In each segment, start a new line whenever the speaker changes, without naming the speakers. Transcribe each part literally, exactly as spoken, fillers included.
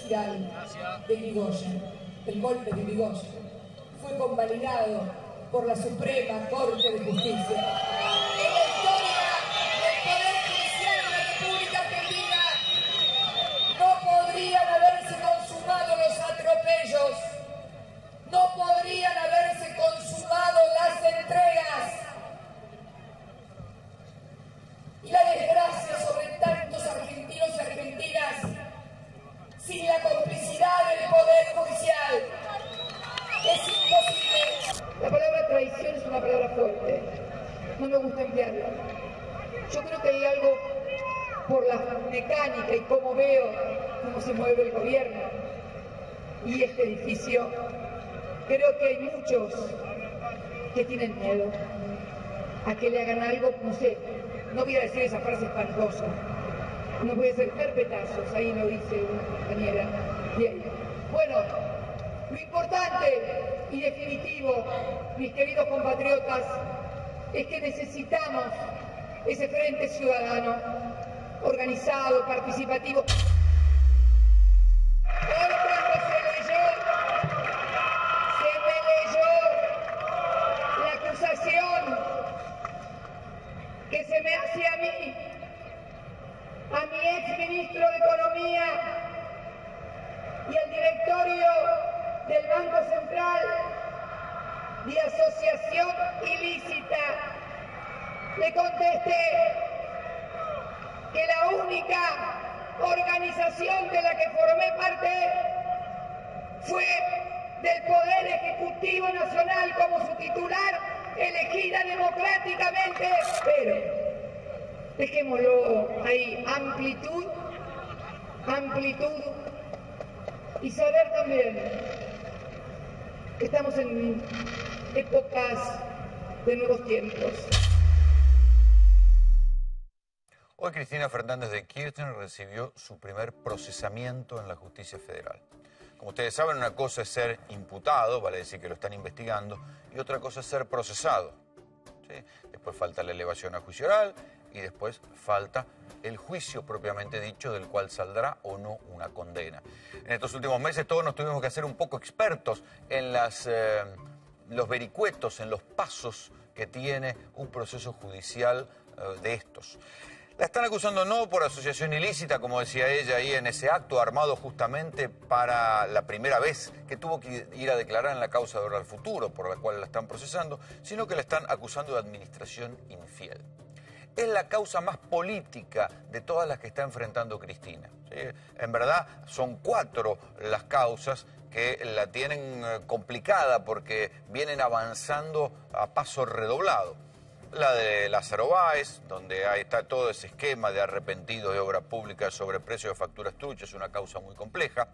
decir algo de Irigoyen. El golpe de Irigoyen fue convalidado por la Suprema Corte de Justicia. En la historia del Poder Judicial de la República Argentina no podrían haberse consumado los atropellos, no podrían haberse consumado las entregas y la desgracia sobre tantos argentinos y argentinas sin la complicidad del Poder Judicial. Es imposible. La palabra traición es una palabra fuerte. No me gusta emplearla. Yo creo que hay algo por la mecánica y cómo veo cómo se mueve el gobierno y este edificio. Creo que hay muchos que tienen miedo a que le hagan algo, no sé, no voy a decir esa frase espantosa, no voy a hacer carpetazos, ahí lo dice una compañera. Bien. Bueno, lo importante y definitivo, mis queridos compatriotas, es que necesitamos ese frente ciudadano, organizado, participativo. Hoy cuando se leyó, se me leyó la acusación que se me hace a mí, a mi ex ministro de Economía y al directorio del Banco Central de asociación ilícita, le contesté que la única organización de la que formé parte fue del Poder Ejecutivo Nacional como su titular, elegida democráticamente, pero dejémoslo ahí, amplitud, amplitud y saber también que estamos en épocas de nuevos tiempos.
Hoy Cristina Fernández de Kirchner recibió su primer procesamiento en la justicia federal. Como ustedes saben, una cosa es ser imputado, vale decir que lo están investigando, y otra cosa es ser procesado. ¿Sí? Después falta la elevación a juicio oral y después falta el juicio propiamente dicho, del cual saldrá o no una condena. En estos últimos meses todos nos tuvimos que hacer un poco expertos en las, eh, los vericuetos, en los pasos que tiene un proceso judicial eh, de estos. La están acusando no por asociación ilícita, como decía ella ahí en ese acto armado justamente para la primera vez que tuvo que ir a declarar en la causa de Oral Futuro, por la cual la están procesando, sino que la están acusando de administración infiel. Es la causa más política de todas las que está enfrentando Cristina. ¿Sí? En verdad son cuatro las causas que la tienen complicada porque vienen avanzando a paso redoblado. La de Lázaro Báez, donde ahí está todo ese esquema de arrepentidos de obra pública sobre precio de facturas truchas, es una causa muy compleja.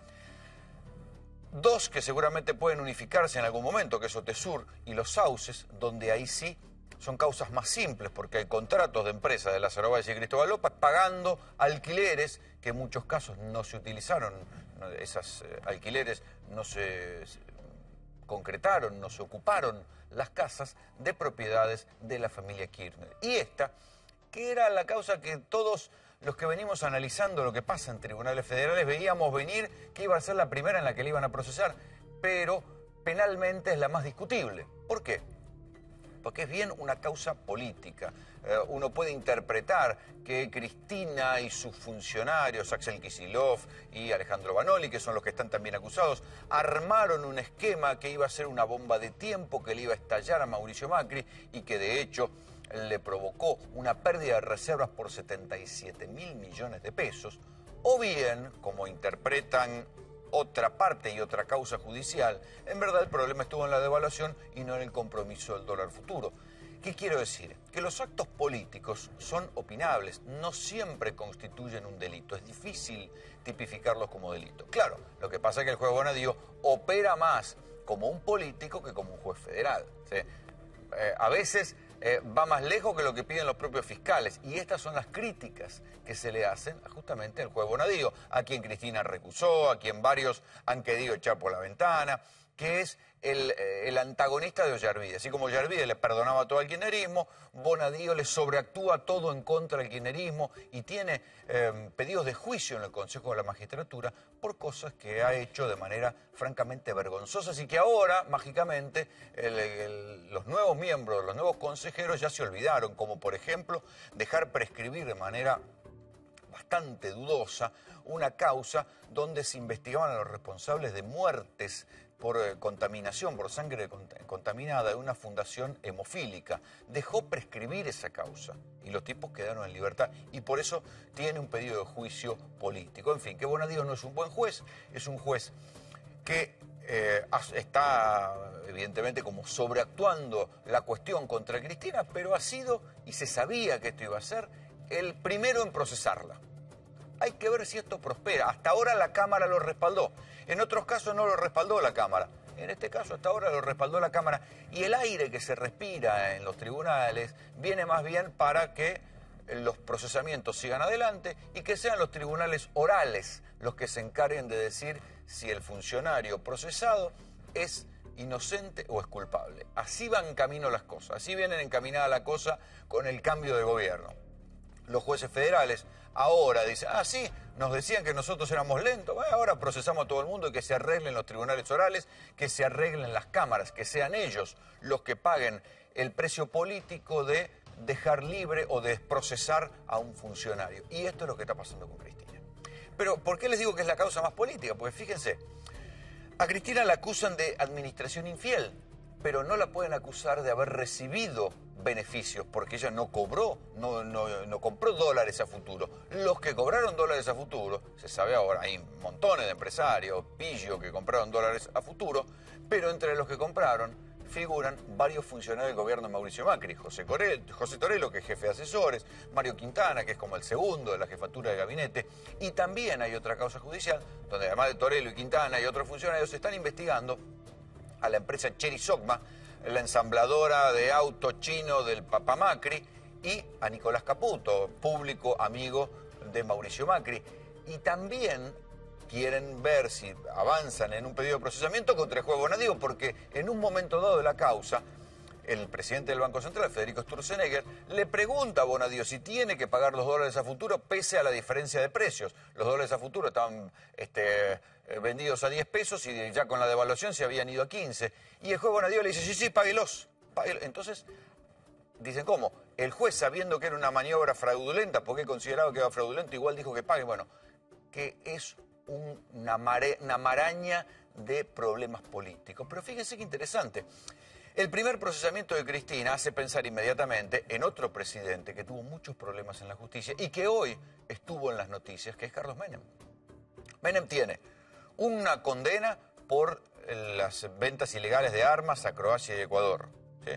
Dos que seguramente pueden unificarse en algún momento, que es Otesur y los sauces, donde ahí sí son causas más simples, porque hay contratos de empresas de Lázaro Báez y Cristóbal López pagando alquileres que en muchos casos no se utilizaron, esos eh, alquileres no se concretaron, no se ocuparon las casas de propiedades de la familia Kirchner. Y esta, que era la causa que todos los que venimos analizando lo que pasa en tribunales federales veíamos venir que iba a ser la primera en la que le iban a procesar, pero penalmente es la más discutible. ¿Por qué? Porque es bien una causa política. Eh, uno puede interpretar que Cristina y sus funcionarios, Axel Kicillof y Alejandro Banoli, que son los que están también acusados, armaron un esquema que iba a ser una bomba de tiempo, que le iba a estallar a Mauricio Macri y que de hecho le provocó una pérdida de reservas por setenta y siete mil millones de pesos, o bien, como interpretan otra parte y otra causa judicial, en verdad el problema estuvo en la devaluación y no en el compromiso del dólar futuro. ¿Qué quiero decir? Que los actos políticos son opinables, no siempre constituyen un delito, es difícil tipificarlos como delito. Claro, lo que pasa es que el juez Bonadío opera más como un político que como un juez federal, ¿sí? Eh, a veces eh, va más lejos que lo que piden los propios fiscales, y estas son las críticas que se le hacen justamente al juez Bonadío, a quien Cristina recusó, a quien varios han querido echar por la ventana, que es el, el antagonista de Ollarvide. Así como Ollarvide le perdonaba todo al kirchnerismo, Bonadío le sobreactúa todo en contra del kirchnerismo y tiene eh, pedidos de juicio en el Consejo de la Magistratura por cosas que ha hecho de manera francamente vergonzosa y que ahora, mágicamente, el, el, los nuevos miembros, los nuevos consejeros ya se olvidaron, como por ejemplo dejar prescribir de manera bastante dudosa una causa donde se investigaban a los responsables de muertes por eh, contaminación, por sangre cont contaminada de una fundación hemofílica. Dejó prescribir esa causa y los tipos quedaron en libertad y por eso tiene un pedido de juicio político. En fin, que Bonadío no es un buen juez, es un juez que eh, está evidentemente como sobreactuando la cuestión contra Cristina, pero ha sido, y se sabía que esto iba a ser, el primero en procesarla. Hay que ver si esto prospera. Hasta ahora la Cámara lo respaldó. En otros casos no lo respaldó la Cámara. En este caso hasta ahora lo respaldó la Cámara. Y el aire que se respira en los tribunales viene más bien para que los procesamientos sigan adelante y que sean los tribunales orales los que se encarguen de decir si el funcionario procesado es inocente o es culpable. Así van en camino las cosas. Así vienen encaminada la cosa con el cambio de gobierno. Los jueces federales ahora dicen, ah, sí, nos decían que nosotros éramos lentos, bueno, ahora procesamos a todo el mundo y que se arreglen los tribunales orales, que se arreglen las cámaras, que sean ellos los que paguen el precio político de dejar libre o de procesar a un funcionario. Y esto es lo que está pasando con Cristina. Pero, ¿por qué les digo que es la causa más política? Porque fíjense, a Cristina la acusan de administración infiel, pero no la pueden acusar de haber recibido beneficios, porque ella no cobró, no, no, no compró dólares a futuro. Los que cobraron dólares a futuro, se sabe ahora, hay montones de empresarios, pillos que compraron dólares a futuro, pero entre los que compraron figuran varios funcionarios del gobierno de Mauricio Macri, José, Corel, José Torello, que es jefe de asesores, Mario Quintana, que es como el segundo de la jefatura de gabinete, y también hay otra causa judicial, donde además de Torello y Quintana y otros funcionarios se están investigando a la empresa Cherry Sogma, la ensambladora de auto chino del papá Macri, y a Nicolás Caputo, público amigo de Mauricio Macri. Y también quieren ver si avanzan en un pedido de procesamiento contra el juez Bonadío, porque en un momento dado de la causa, el presidente del Banco Central, Federico Sturzenegger, le pregunta a Bonadío si tiene que pagar los dólares a futuro pese a la diferencia de precios. Los dólares a futuro estaban este, vendidos a diez pesos y ya con la devaluación se habían ido a quince. Y el juez Bonadío le dice, sí, sí, páguelos. páguelos. Entonces, dicen, ¿cómo? El juez, sabiendo que era una maniobra fraudulenta, porque consideraba que era fraudulento, igual dijo que pague. Bueno, que es un, una, mare, una maraña de problemas políticos. Pero fíjense qué interesante. El primer procesamiento de Cristina hace pensar inmediatamente en otro presidente que tuvo muchos problemas en la justicia y que hoy estuvo en las noticias, que es Carlos Menem. Menem tiene una condena por las ventas ilegales de armas a Croacia y Ecuador, ¿sí?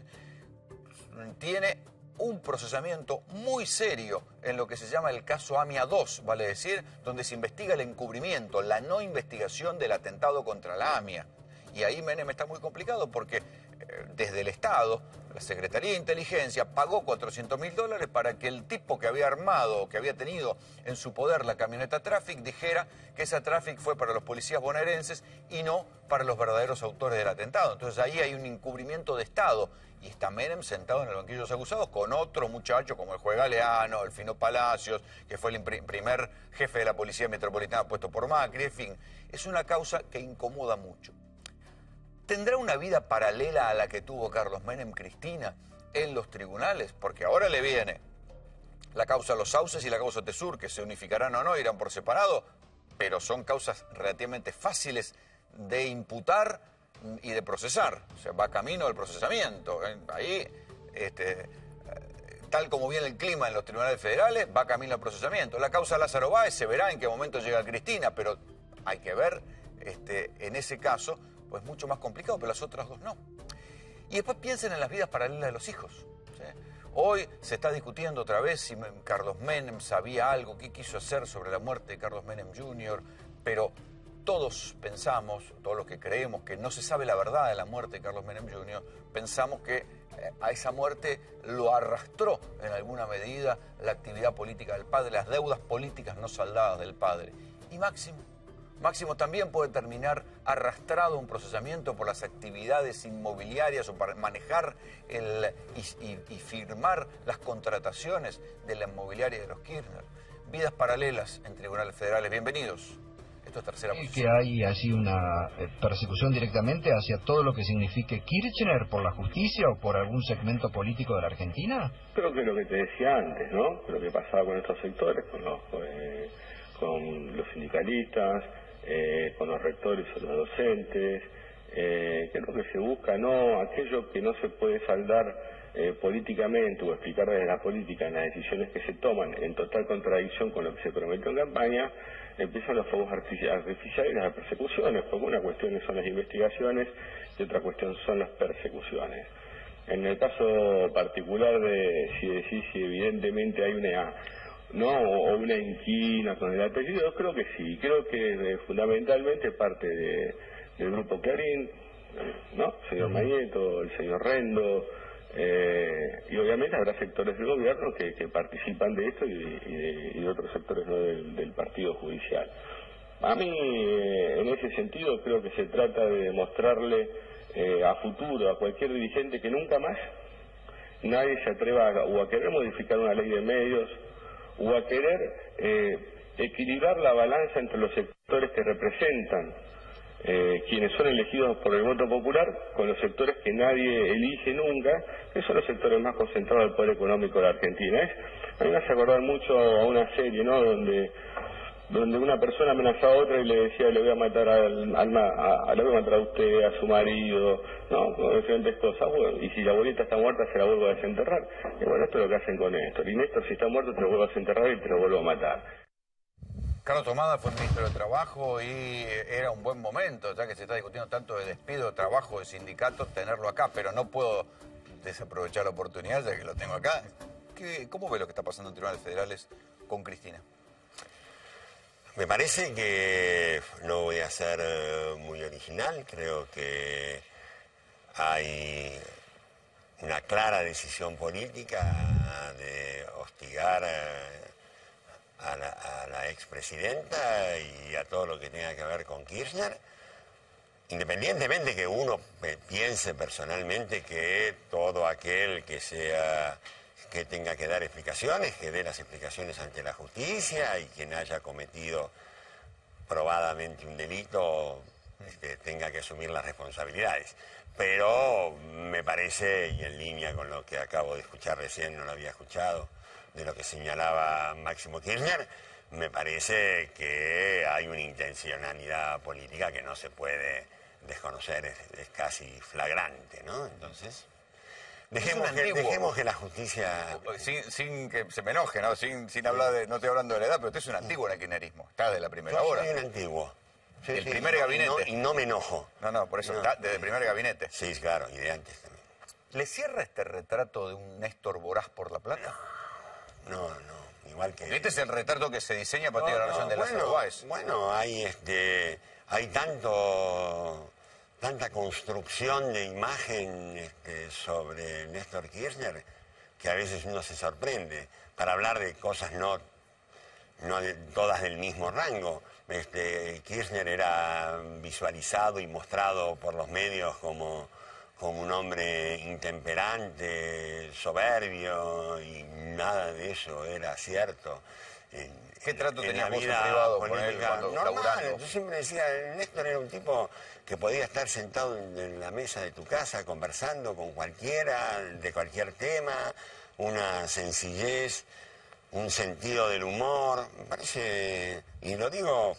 Tiene un procesamiento muy serio en lo que se llama el caso AMIA dos, vale decir, donde se investiga el encubrimiento, la no investigación del atentado contra la AMIA. Y ahí Menem está muy complicado porque eh, desde el Estado, la Secretaría de Inteligencia pagó cuatrocientos mil dólares para que el tipo que había armado, que había tenido en su poder la camioneta Traffic, dijera que esa Traffic fue para los policías bonaerenses y no para los verdaderos autores del atentado. Entonces ahí hay un encubrimiento de Estado y está Menem sentado en el banquillo de los acusados con otro muchacho como el juez Galeano, el Fino Palacios, que fue el primer jefe de la Policía Metropolitana puesto por Macri. En fin, es una causa que incomoda mucho. ¿Tendrá una vida paralela a la que tuvo Carlos Menem Cristina en los tribunales? Porque ahora le viene la causa Los Sauces y la causa Tesur, que se unificarán o no, irán por separado, pero son causas relativamente fáciles de imputar y de procesar. O sea, va camino del procesamiento. Ahí, este, tal como viene el clima en los tribunales federales, va camino al procesamiento. La causa Lázaro Báez se verá en qué momento llega Cristina, pero hay que ver, este, en ese caso, pues mucho más complicado, pero las otras dos no. Y después piensen en las vidas paralelas de los hijos, ¿sí? Hoy se está discutiendo otra vez si Carlos Menem sabía algo, qué quiso hacer sobre la muerte de Carlos Menem junior, pero todos pensamos, todos los que creemos que no se sabe la verdad de la muerte de Carlos Menem junior, pensamos que a esa muerte lo arrastró en alguna medida la actividad política del padre, las deudas políticas no saldadas del padre. Y Máximo, Máximo también puede terminar arrastrado a un procesamiento por las actividades inmobiliarias o para manejar el, y, y, y firmar las contrataciones de la inmobiliaria de los Kirchner. Vidas paralelas en tribunales federales. Bienvenidos. Esto es Tercera Posición.
Que hay así una eh, persecución directamente hacia todo lo que signifique Kirchner por la justicia o por algún segmento político de la Argentina.
Creo que lo que te decía antes, ¿no? Lo que pasaba con estos sectores, con los, eh, con los sindicalistas, eh, con los rectores o los docentes. Eh, creo que se busca, no aquello que no se puede saldar eh, políticamente o explicar desde la política en las decisiones que se toman en total contradicción con lo que se prometió en campaña. Empiezan los fuegos artificiales y las persecuciones, porque una cuestión son las investigaciones y otra cuestión son las persecuciones. En el caso particular de si decís si evidentemente hay una no o una inquina con el apellido, yo creo que sí, creo que eh, fundamentalmente parte de, del grupo Clarín, ¿no? El señor Mañeto, el señor Rendo, eh, y obviamente habrá sectores del gobierno que, que participan de esto y, y, de, y de otros sectores, ¿no?, del, del partido judicial. A mí, eh, en ese sentido, creo que se trata de demostrarle eh, a futuro a cualquier dirigente que nunca más nadie se atreva a, o a querer modificar una ley de medios o a querer eh, equilibrar la balanza entre los sectores que representan eh, quienes son elegidos por el voto popular con los sectores que nadie elige nunca, que son los sectores más concentrados del poder económico de la Argentina. ¿eh? A mí me hace acordar mucho a una serie, ¿no?, donde donde una persona amenazaba a otra y le decía le voy a matar al, al a, a, le voy a matar a usted, a su marido, ¿no?, con diferentes cosas. Bueno, y si la abuelita está muerta se la vuelvo a desenterrar. Y bueno, esto es lo que hacen con Néstor. Y Néstor, si está muerto, te lo vuelvo a desenterrar y te lo vuelvo a matar.
Carlos Tomada fue ministro de Trabajo y era un buen momento, ya que se está discutiendo tanto de despido, de trabajo, de sindicatos, tenerlo acá, pero no puedo desaprovechar la oportunidad ya que lo tengo acá. ¿Qué, ¿Cómo ve lo que está pasando en tribunales federales con Cristina?
Me parece que no voy a ser muy original, creo que hay una clara decisión política de hostigar a la, a la expresidenta y a todo lo que tenga que ver con Kirchner, independientemente que uno piense personalmente que todo aquel que sea que tenga que dar explicaciones, que dé las explicaciones ante la justicia y quien haya cometido probadamente un delito este, tenga que asumir las responsabilidades. Pero me parece, y en línea con lo que acabo de escuchar recién, no lo había escuchado, de lo que señalaba Máximo Kirchner, me parece que hay una intencionalidad política que no se puede desconocer, es, es casi flagrante, ¿no? Entonces... Dejemos que, dejemos que la justicia...
Sin, sin que se me enoje, ¿no? Sin, sin hablar de... No estoy hablando de la edad, pero usted es un antiguo en el kirchnerismo. Está de la primera
Yo
hora.
soy un antiguo. Sí,
el
sí,
primer
y no,
gabinete.
Y no, y no me enojo.
No, no, por eso. No. Está desde el primer gabinete.
Sí, claro, y de antes también.
¿Le cierra este retrato de un Néstor voraz por la plata?
No, no. Igual que...
Este es el retrato que se diseña a partir no, de la relación no, de
bueno,
Lázaro Báez.
Bueno, hay, este, hay tanto... tanta construcción de imagen este, sobre Néstor Kirchner que a veces uno se sorprende para hablar de cosas no, no de, todas del mismo rango. Este, Kirchner era visualizado y mostrado por los medios como, como un hombre intemperante, soberbio, y nada de eso era cierto.
¿Qué trato tenía
vos
privado
con él
cuando
normal? Yo siempre decía, Néstor era un tipo que podía estar sentado en la mesa de tu casa conversando con cualquiera, de cualquier tema, una sencillez, un sentido del humor, me parece, y lo digo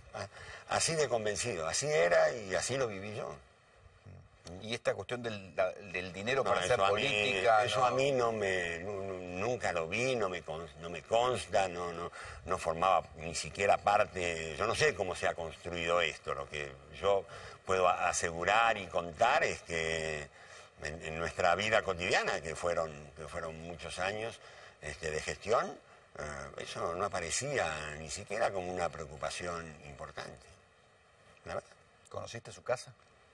así de convencido, así era y así lo viví yo.
Y esta cuestión del, la, del dinero
no,
para hacer política...
Mí, eso
no.
a mí no me, no, nunca lo vi, no me, no me consta, no, no, no formaba ni siquiera parte... Yo no sé cómo se ha construido esto, lo que yo puedo asegurar y contar es que en, en nuestra vida cotidiana, que fueron, que fueron muchos años este, de gestión, eh, eso no aparecía ni siquiera como una preocupación importante. ¿La verdad?
¿Conociste su casa?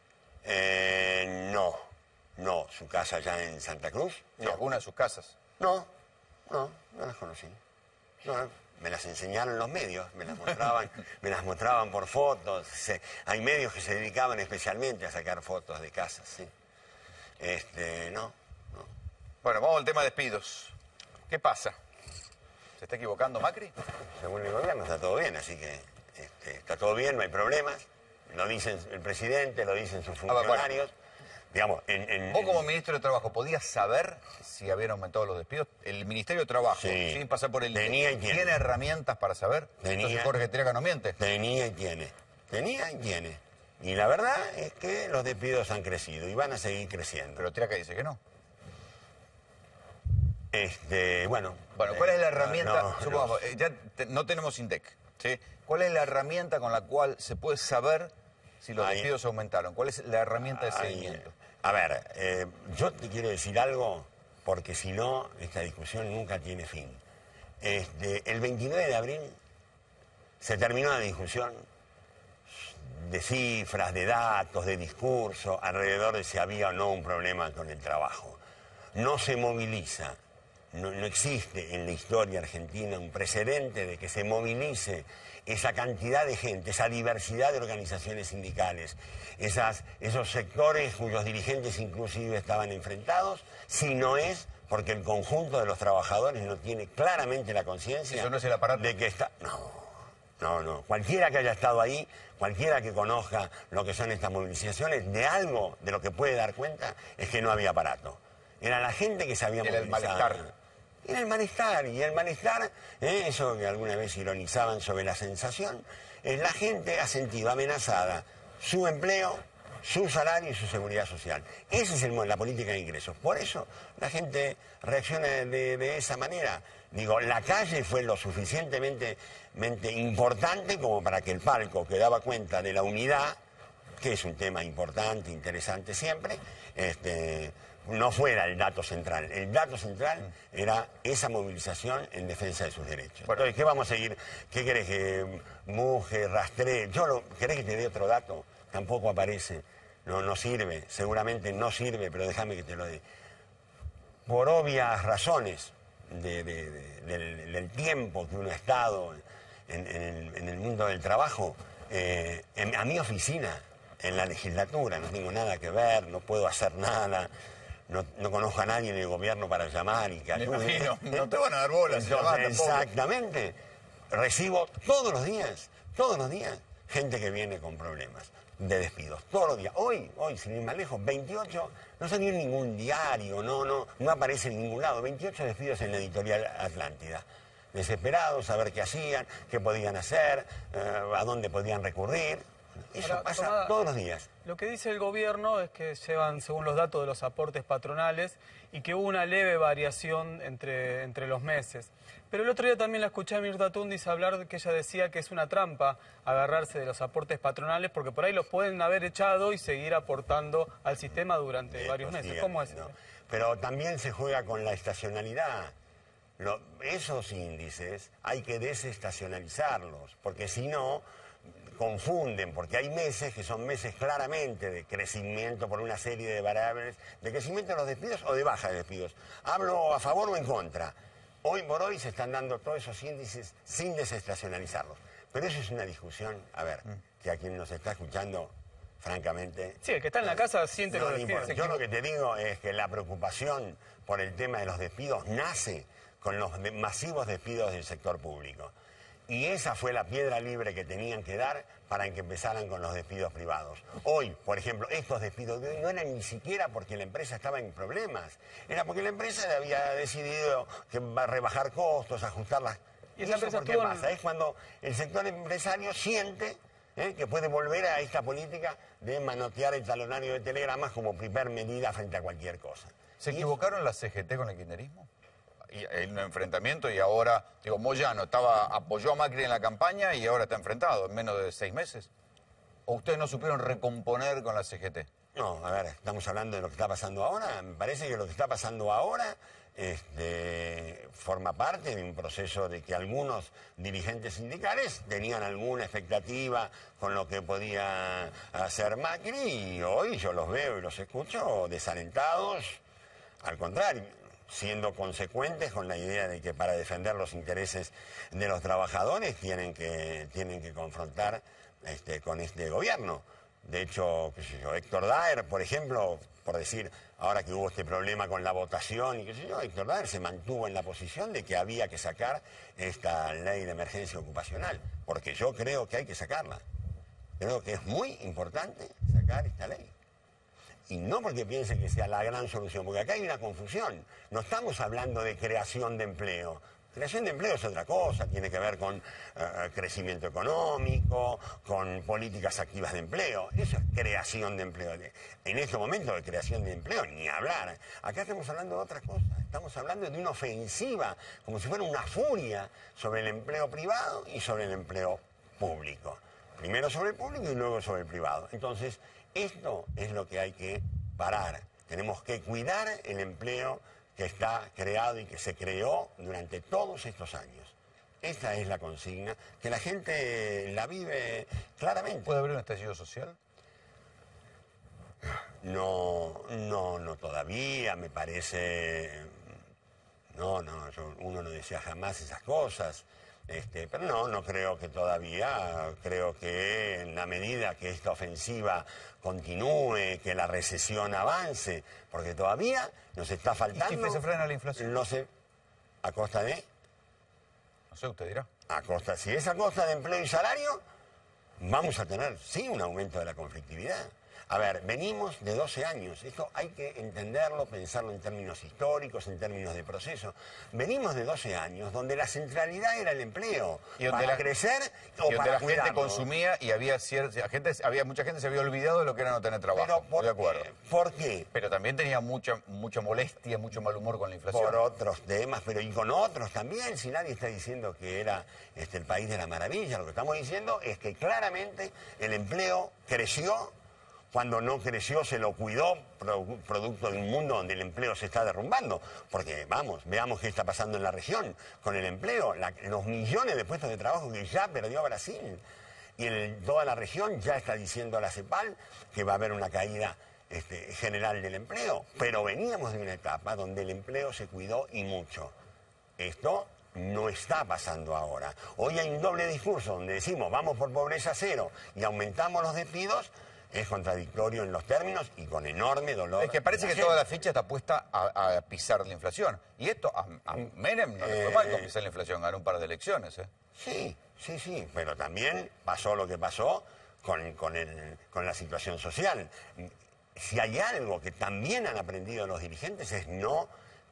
Eh, no, no, su casa allá en Santa Cruz.
No. ¿Alguna de sus casas?
No, no, no las conocí. No, me las enseñaron los medios, me las mostraban, me las mostraban por fotos. Se, hay medios que se dedicaban especialmente a sacar fotos de casas, ¿sí? Este, no, no.
Bueno, vamos al tema de despidos. ¿Qué pasa? ¿Se está equivocando Macri?
Según el gobierno está todo bien, así que este, está todo bien, no hay problemas. Lo dicen el presidente, lo dicen sus funcionarios. Bueno. Digamos, en, en,
Vos como ministro de Trabajo, ¿podías saber si habían aumentado los despidos? El Ministerio de Trabajo,
sí,
sin pasar por el...
Tenía y tiene.
¿Tiene herramientas para saber?
Tenía,
Entonces Jorge Triaca no miente.
Tenía y tiene. Tenía y tiene. Y la verdad es que los despidos han crecido y van a seguir creciendo.
Pero Triaca dice que no.
Este, bueno...
Bueno, ¿cuál es la herramienta?
No, no,
supongamos,
no.
ya te, no tenemos INDEC, ¿sí? ¿Cuál es la herramienta con la cual se puede saber si los
Ahí.
despidos aumentaron? ¿Cuál es la herramienta de
Ahí.
seguimiento?
A ver, eh, yo te quiero decir algo, porque si no, esta discusión nunca tiene fin. Este, el veintinueve de abril se terminó la discusión de cifras, de datos, de discurso, alrededor de si había o no un problema con el trabajo. No se moviliza, no, no existe en la historia argentina un precedente de que se movilice esa cantidad de gente, esa diversidad de organizaciones sindicales, esas, esos sectores cuyos dirigentes inclusive estaban enfrentados, si no es porque el conjunto de los trabajadores no tiene claramente la conciencia
¿Eso no es el aparato?
de que está... No, no, no. Cualquiera que haya estado ahí, cualquiera que conozca lo que son estas movilizaciones, de algo de lo que puede dar cuenta es que no había aparato. Era la gente que se había
Era
movilizado.
el malestar.
Era el malestar, y el malestar, eh, eso que alguna vez ironizaban sobre la sensación, es la gente ha sentido amenazada su empleo, su salario y su seguridad social. Esa es el, la política de ingresos. Por eso la gente reacciona de, de esa manera. Digo, la calle fue lo suficientemente mente importante como para que el palco, que daba cuenta de la unidad, que es un tema importante, interesante siempre, este... no fuera el dato central. El dato central era esa movilización en defensa de sus derechos. Bueno, entonces, ¿qué vamos a seguir? ¿Qué querés que muje, rastree? Yo lo, ¿querés que te dé otro dato? Tampoco aparece. No, no sirve. Seguramente no sirve, pero déjame que te lo dé. Por obvias razones de, de, de, del, del tiempo que uno ha estado en, en, el, en el mundo del trabajo, eh, en, a mi oficina, en la legislatura, no tengo nada que ver, no puedo hacer nada. No, no conozco a nadie en el gobierno para llamar y que ayude.
Me imagino, no te van a dar bolas.
Entonces, exactamente. Recibo todos los días, todos los días, gente que viene con problemas de despidos. Todos los días. Hoy, hoy, sin ir más lejos, veintiocho, no salió en ningún diario, no, no, no aparece en ningún lado. veintiocho despidos en la editorial Atlántida. Desesperados, a ver qué hacían, qué podían hacer, eh, a dónde podían recurrir. Eso
Ahora,
pasa
Tomás,
todos los días.
Lo que dice el gobierno es que llevan, según los datos de los aportes patronales, y que hubo una leve variación entre, entre los meses. Pero el otro día también la escuché a Mirta Tundis hablar de que ella decía que es una trampa agarrarse de los aportes patronales porque por ahí los pueden haber echado y seguir aportando al sistema durante
Eh,
varios
pues,
meses.
sí,
¿Cómo es?
no. Pero también se juega con la estacionalidad. Lo, esos índices hay que desestacionalizarlos, porque si no confunden, porque hay meses que son meses claramente de crecimiento por una serie de variables, de crecimiento de los despidos o de baja de despidos. Hablo a favor o en contra. Hoy por hoy se están dando todos esos índices sin desestacionalizarlos. Pero eso es una discusión, a ver, que a quien nos está escuchando, francamente...
Sí, el que está en la casa siente
no
los
le
despidos.
importa. Yo lo que te digo es que la preocupación por el tema de los despidos nace con los de- masivos despidos del sector público. Y esa fue la piedra libre que tenían que dar para que empezaran con los despidos privados. Hoy, por ejemplo, estos despidos de hoy no eran ni siquiera porque la empresa estaba en problemas. Era porque la empresa había decidido que va a rebajar costos, ajustar las...
¿Y esa
¿Eso
empresa
por qué
estuvo en-
pasa? Es cuando el sector empresario siente ¿eh? que puede volver a esta política de manotear el talonario de telegramas como primer medida frente a cualquier cosa.
¿Se
Y
equivocaron la C G T con el kirchnerismo? Y, en un enfrentamiento y ahora, digo, Moyano estaba, apoyó a Macri en la campaña y ahora está enfrentado en menos de seis meses. ¿O ustedes no supieron recomponer con la C G T?
No, a ver, estamos hablando de lo que está pasando ahora. Me parece que lo que está pasando ahora este, forma parte de un proceso de que algunos dirigentes sindicales tenían alguna expectativa con lo que podía hacer Macri y hoy yo los veo y los escucho desalentados. Al contrario, siendo consecuentes con la idea de que para defender los intereses de los trabajadores tienen que, tienen que confrontar este, con este gobierno. De hecho, qué sé yo, Héctor Daer, por ejemplo, por decir, ahora que hubo este problema con la votación y qué sé yo, Héctor Daer se mantuvo en la posición de que había que sacar esta ley de emergencia ocupacional, porque yo creo que hay que sacarla. Creo que es muy importante sacar esta ley. Y no porque piense que sea la gran solución, porque acá hay una confusión. No estamos hablando de creación de empleo. Creación de empleo es otra cosa, tiene que ver con uh, crecimiento económico, con políticas activas de empleo. Eso es creación de empleo. En este momento de creación de empleo, ni hablar. Acá estamos hablando de otra cosa. Estamos hablando de una ofensiva, como si fuera una furia sobre el empleo privado y sobre el empleo público. Primero sobre el público y luego sobre el privado. Entonces, esto es lo que hay que parar. Tenemos que cuidar el empleo que está creado y que se creó durante todos estos años. Esta es la consigna, que la gente la vive claramente.
¿Puede haber un estallido social?
No, no, no todavía, me parece... No, no, yo, uno no desea jamás esas cosas. Este, pero no, no creo que todavía, creo que en la medida que esta ofensiva continúe, que la recesión avance, porque todavía nos está faltando...
¿Y si se frena la inflación?
No sé, ¿a costa de?
No sé, usted dirá.
A costa, si es a costa de empleo y salario, vamos a tener, sí, un aumento de la conflictividad. A ver, venimos de doce años, esto hay que entenderlo, pensarlo en términos históricos, en términos de proceso. Venimos de doce años donde la centralidad era el empleo,
y
para
la,
crecer o
y donde
para
la
cuidarlo.
gente consumía y había cierta gente, había mucha gente se había olvidado de lo que era no tener trabajo.
Pero ¿por
Estoy de acuerdo.
qué? ¿Por qué?
Pero también tenía mucha mucha molestia, mucho mal humor con la inflación.
Por otros temas, pero y con otros también, si nadie está diciendo que era este, el país de la maravilla, lo que estamos diciendo es que claramente el empleo creció. Cuando no creció se lo cuidó, producto de un mundo donde el empleo se está derrumbando. Porque, vamos, veamos qué está pasando en la región con el empleo, la, los millones de puestos de trabajo que ya perdió Brasil. Y en toda la región ya está diciendo la CEPAL que va a haber una caída este, general del empleo. Pero veníamos de una etapa donde el empleo se cuidó y mucho. Esto no está pasando ahora. Hoy hay un doble discurso donde decimos vamos por pobreza cero y aumentamos los despidos. Es contradictorio en los términos y con enorme dolor.
Es que parece que
gente.
toda la ficha está puesta a, a pisar la inflación. Y esto a, a Menem no le fue mal con pisar la inflación, ganó un par de elecciones. ¿eh?
Sí, sí, sí, pero también pasó lo que pasó con, con, el, con la situación social. Si hay algo que también han aprendido los dirigentes es no...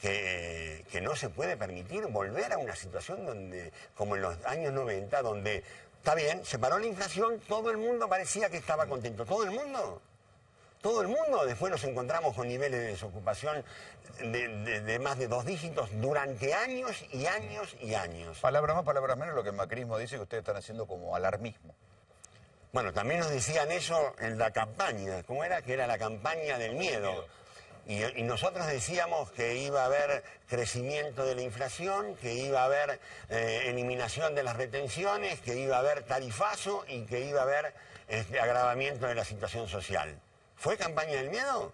Que, que no se puede permitir volver a una situación donde, como en los años noventa, donde... Está bien, se paró la inflación, todo el mundo parecía que estaba contento. ¿Todo el mundo? Todo el mundo. Después nos encontramos con niveles de desocupación de, de, de más de dos dígitos durante años y años y años.
Palabras más, palabras menos, lo que el macrismo dice que ustedes están haciendo como alarmismo.
Bueno, también nos decían eso en la campaña. ¿Cómo era? Que era la campaña del miedo. Y, y nosotros decíamos que iba a haber crecimiento de la inflación, que iba a haber eh, eliminación de las retenciones, que iba a haber tarifazo y que iba a haber este, agravamiento de la situación social. ¿Fue campaña del miedo?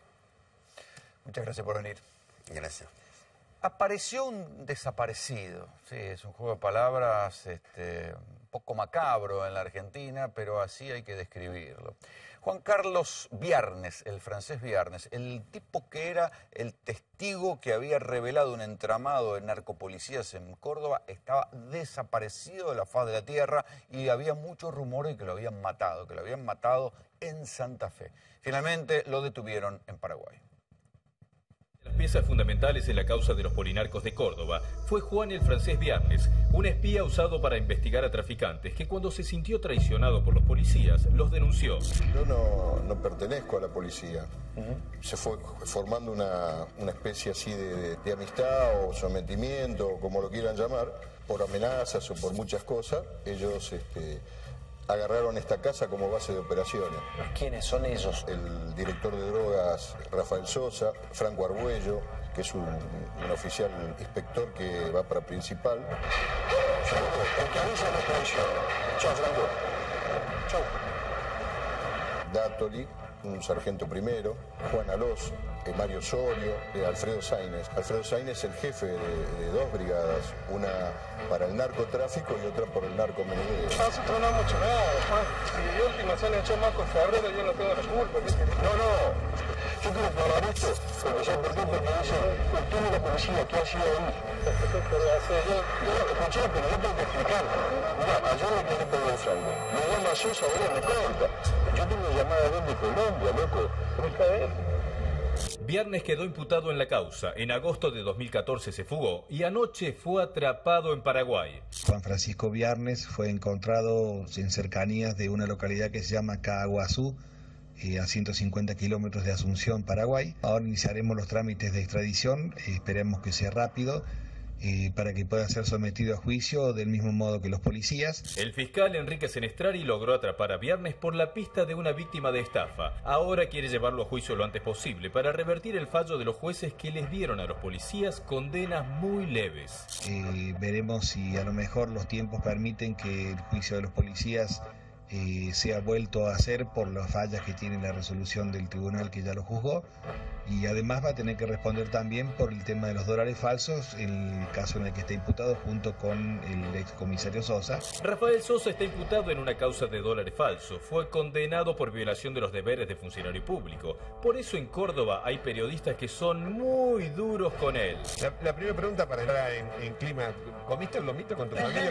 Muchas gracias por venir.
Gracias.
Apareció un desaparecido. Sí, es un juego de palabras este, un poco macabro en la Argentina, pero así hay que describirlo. Juan Carlos Viarnes, el francés Viarnes, el tipo que era el testigo que había revelado un entramado de narcopolicías en Córdoba, estaba desaparecido de la faz de la tierra y había muchos rumores de que lo habían matado, que lo habían matado en Santa Fe. Finalmente lo detuvieron en Paraguay.
Las piezas fundamentales en la causa de los polinarcos de Córdoba fue Juan el francés Viarnes, un espía usado para investigar a traficantes que cuando se sintió traicionado por los policías los denunció.
Yo no, no pertenezco a la policía. Uh-huh. Se fue formando una, una especie así de, de, de amistad o sometimiento, o como lo quieran llamar, por amenazas o por muchas cosas. Ellos este, agarraron esta casa como base de operaciones.
¿Quiénes son ellos?
El director de drogas, Rafael Sosa, Franco Argüello, que es un, un oficial inspector que va para principal.
Chao, Franco. Chao.
Dátoli, un sargento primero, Juan Alós, eh, Mario Osorio, eh, Alfredo Sainz. Alfredo Sainz es el jefe de, de dos brigadas, una para el narcotráfico y otra por el narcomenudeo.
Nosotros no hemos hecho nada, Juan. Si de última se han hecho más con Febrero, yo no tengo la culpa, ¿viste?
No, no. Yo quiero aclarar esto, porque ya por ejemplo que dice, usted es la policía, ¿qué ha sido ahí? Yo, yo lo escuché, pero yo tengo que explicar. Mira, ayer me quedé por el Franco. Me llama Sosa, ahora me corta. Yo tengo llamada de Colombia, loco. ¿Me está bien?
Viernes quedó imputado en la causa. En agosto de dos mil catorce se fugó y anoche fue atrapado en Paraguay.
Juan Francisco Viarnes fue encontrado en cercanías de una localidad que se llama Caaguazú, eh, a ciento cincuenta kilómetros de Asunción, Paraguay. Ahora iniciaremos los trámites de extradición, eh, esperemos que sea rápido, eh, para que pueda ser sometido a juicio del mismo modo que los policías.
El fiscal Enrique Senestrari logró atrapar a Viarnes por la pista de una víctima de estafa. Ahora quiere llevarlo a juicio lo antes posible para revertir el fallo de los jueces que les dieron a los policías condenas muy leves.
Eh, veremos si a lo mejor los tiempos permiten que el juicio de los policías eh, sea vuelto a hacer por las fallas que tiene la resolución del tribunal que ya lo juzgó, y además va a tener que responder también por el tema de los dólares falsos, en el caso en el que está imputado junto con el excomisario Sosa.
Rafael Sosa está imputado en una causa de dólares falsos. Fue condenado por violación de los deberes de funcionario público. Por eso en Córdoba hay periodistas que son muy duros con él.
La, la primera pregunta para entrar en, en clima, ¿comiste el lomito con tu familia?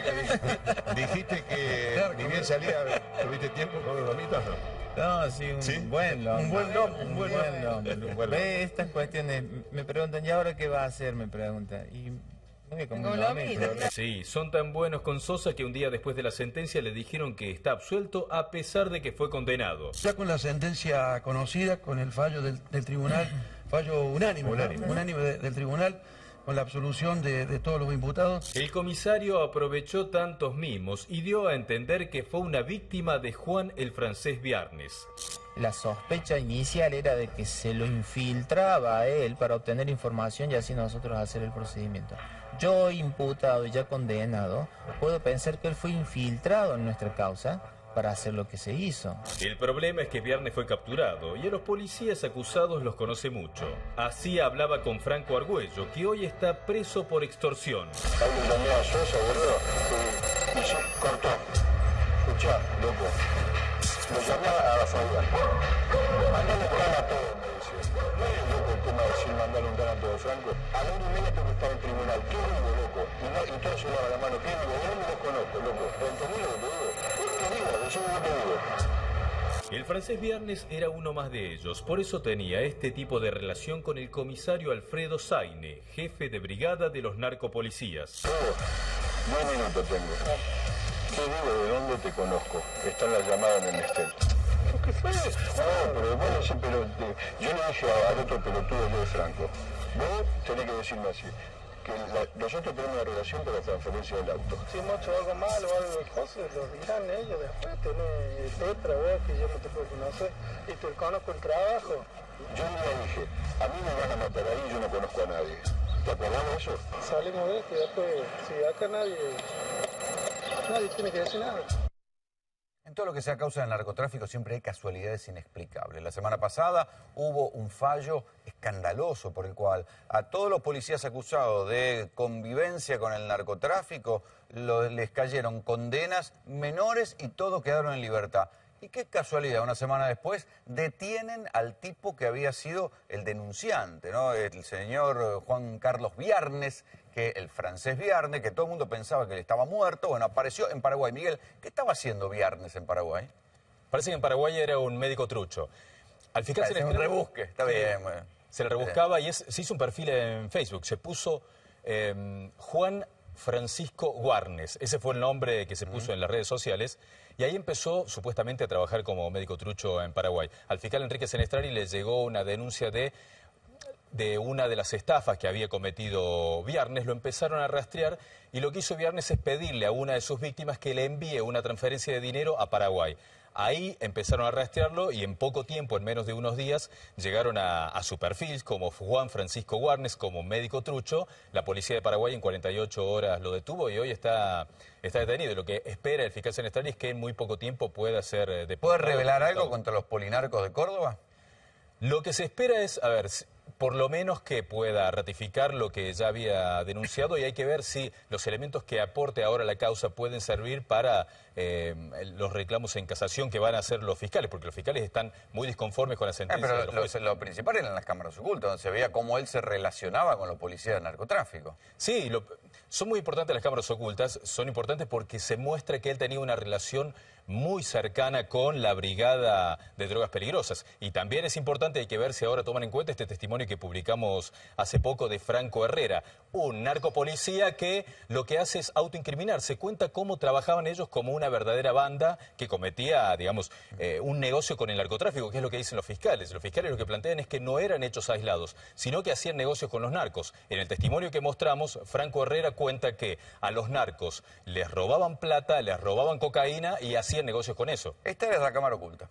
Dijiste que ni bien salía, ¿tuviste tiempo con los lomitos o no?
No, sí, un
¿Sí?
buen lomo.
Un buen lomo, un buen
lomo.
lomo.
Ve estas cuestiones, me preguntan, ¿y ahora qué va a hacer? Me preguntan. Y me como un lomito.
Sí, son tan buenos con Sosa que un día después de la sentencia le dijeron que está absuelto a pesar de que fue condenado.
Ya con la sentencia conocida, con el fallo del, del tribunal, fallo unánime, unánime, unánime de, del tribunal, con la absolución de, de todos los imputados.
El comisario aprovechó tantos mimos y dio a entender que fue una víctima de Juan el francés Viarnes.
La sospecha inicial era de que se lo infiltraba a él para obtener información y así nosotros hacer el procedimiento. Yo, imputado y ya condenado, puedo pensar que él fue infiltrado en nuestra causa para hacer lo que se hizo.
El problema es que Viarnes fue capturado y a los policías acusados los conoce mucho. Así hablaba con Franco Argüello, que hoy está preso por extorsión.
Pablo llamó a Sosa, boludo, y, y se cortó. Escuchá, loco. Lo llamó a Rafael. Mandale un gana a todo, me dice. No es loco el tema de decir mandarle un gana a todo, Franco. A la una y media tengo que estar en tribunal. ¿Qué digo, loco? Y, no, y todo se lava la mano. ¿Qué digo? Yo no lo conozco, loco. ¿Entendés lo que te digo? ¿Qué digo? Decime lo que digo.
El francés Viarnes era uno más de ellos, por eso tenía este tipo de relación con el comisario Alfredo Sainz, jefe de brigada de los narcopolicías.
Diez minutos tengo. ¿Qué digo? ¿De dónde te conozco? Está en la llamada en el Nestel. ¿Qué fue? No, pero bueno, sí, pero eh, yo le dije al otro pelotudo yo de Franco. Vos tenés que decirme así, que la, nosotros tenemos una relación por la transferencia del auto.
Si hemos hecho algo malo o algo de cosas, lo dirán ellos después. Tenés letra, vos, que yo no te puedo conocer. Y te conozco el trabajo.
Yo le dije, a mí me van a matar ahí, yo no conozco a nadie. ¿Te acordás de eso?
Salimos de esto y después, si acá nadie, nadie tiene que decir nada.
En todo lo que sea causa del narcotráfico siempre hay casualidades inexplicables. La semana pasada hubo un fallo escandaloso por el cual a todos los policías acusados de convivencia con el narcotráfico lo, les cayeron condenas menores y todos quedaron en libertad. Y qué casualidad, una semana después detienen al tipo que había sido el denunciante, ¿no? El señor Juan Carlos Viarnes, que el francés Viarnes, que todo el mundo pensaba que estaba muerto, bueno, apareció en Paraguay. Miguel, ¿qué estaba haciendo Viarnes en Paraguay?
Parece que en Paraguay era un médico trucho. Al fiscal se le
un rebusque, está bien. Bueno.
Se le rebuscaba y es, se hizo un perfil en Facebook, se puso eh, Juan Francisco Guarnes, ese fue el nombre que se puso uh-huh. en las redes sociales, y ahí empezó supuestamente a trabajar como médico trucho en Paraguay. Al fiscal Enrique Senestrari le llegó una denuncia de, de una de las estafas que había cometido Viarnes, lo empezaron a rastrear y lo que hizo Viarnes es pedirle a una de sus víctimas que le envíe una transferencia de dinero a Paraguay. Ahí empezaron a rastrearlo y en poco tiempo, en menos de unos días, llegaron a, a su perfil como Juan Francisco Guarnes, como médico trucho. La policía de Paraguay en cuarenta y ocho horas lo detuvo y hoy está, está detenido. Y lo que espera el fiscal Senestrari es que en muy poco tiempo pueda ser deportado.
¿Puede revelar algo contra los polinarcos de Córdoba?
Lo que se espera es, a ver, por lo menos que pueda ratificar lo que ya había denunciado, y hay que ver si los elementos que aporte ahora la causa pueden servir para eh, los reclamos en casación que van a hacer los fiscales, porque los fiscales están muy disconformes con la sentencia
eh, pero
de los jueces.
Lo, lo principal eran las cámaras ocultas, donde se veía cómo él se relacionaba con los policías de narcotráfico.
Sí, lo, son muy importantes las cámaras ocultas, son importantes porque se muestra que él tenía una relación muy cercana con la Brigada de Drogas Peligrosas. Y también es importante, hay que ver si ahora toman en cuenta este testimonio que publicamos hace poco de Franco Herrera, un narcopolicía que lo que hace es autoincriminarse, cuenta cómo trabajaban ellos como una verdadera banda que cometía, digamos, eh, un negocio con el narcotráfico, que es lo que dicen los fiscales. Los fiscales lo que plantean es que no eran hechos aislados, sino que hacían negocios con los narcos. En el testimonio que mostramos, Franco Herrera cuenta que a los narcos les robaban plata, les robaban cocaína y hacían negocios con eso.
Esta es la cámara oculta.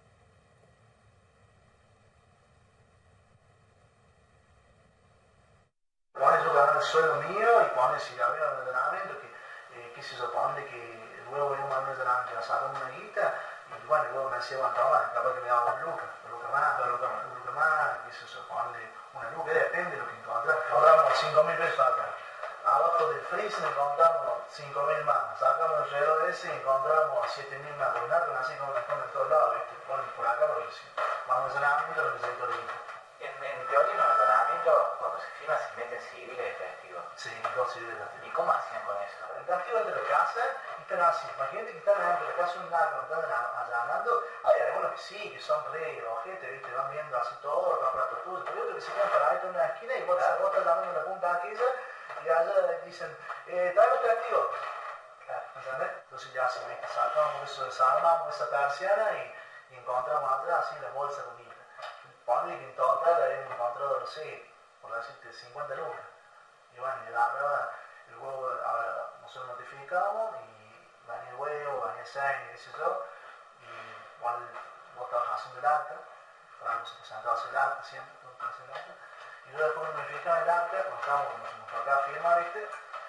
Pone yo ganar el sueldo mío y pone si había un entrenamiento, que, eh, que se supone que luego era un entrenamiento, ya sacan una guita, y bueno, luego me decía, bueno, toma, capaz que me daba un lucas, un lucas más, dos lucas más, un lucas más, que se supone una luca, depende de lo que encontrás. Ahorramos cinco mil pesos acá. Abajo del freezer encontramos cinco mil más, sacamos el reloj ese y encontramos siete mil más, porque narcos así como las ponen en todos lados, ¿viste? Ponen por acá porque si vamos a entrenamiento lo necesito ahorita.
En, en teoría en el entrenamiento, cuando se firma se meten civiles de testigo.
Sí, dos civiles de testigo.
¿Y cómo hacían con eso?
El testigo de lo que hacen, están así, imagínate que están adentro de casa un narco, están allanando, hay algunos que sí, que son re ojete, ¿viste? Van viendo así todo, van para todo, pero hay otros que se quedan paraditos en una esquina y vos estás llamando en la punta aquella, y allá dicen, eh, traemos testigo. Claro, ¿entendés? Entonces ya se ve que sacamos eso, desarmamos esa persiana y, y encontramos atrás así la bolsa con guita. Ponle que en total habíamos encontrado, no sé, por decirte, cincuenta lucas. Y bueno, y agarraba el huevo, ahora nosotros notificamos y venía el huevo, venía el sangre, qué sé yo, y igual vos estabas haciendo el acta, estábamos presentados el acta siempre, todos haciendo el acta. Y yo después me notificaba el acta, cuando estábamos, nos tocaba firmar, ¿viste?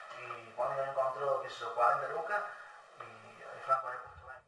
Y cuando yo encontró, qué sé yo, cuarenta lucas, y ahí Franco había puesto veinte.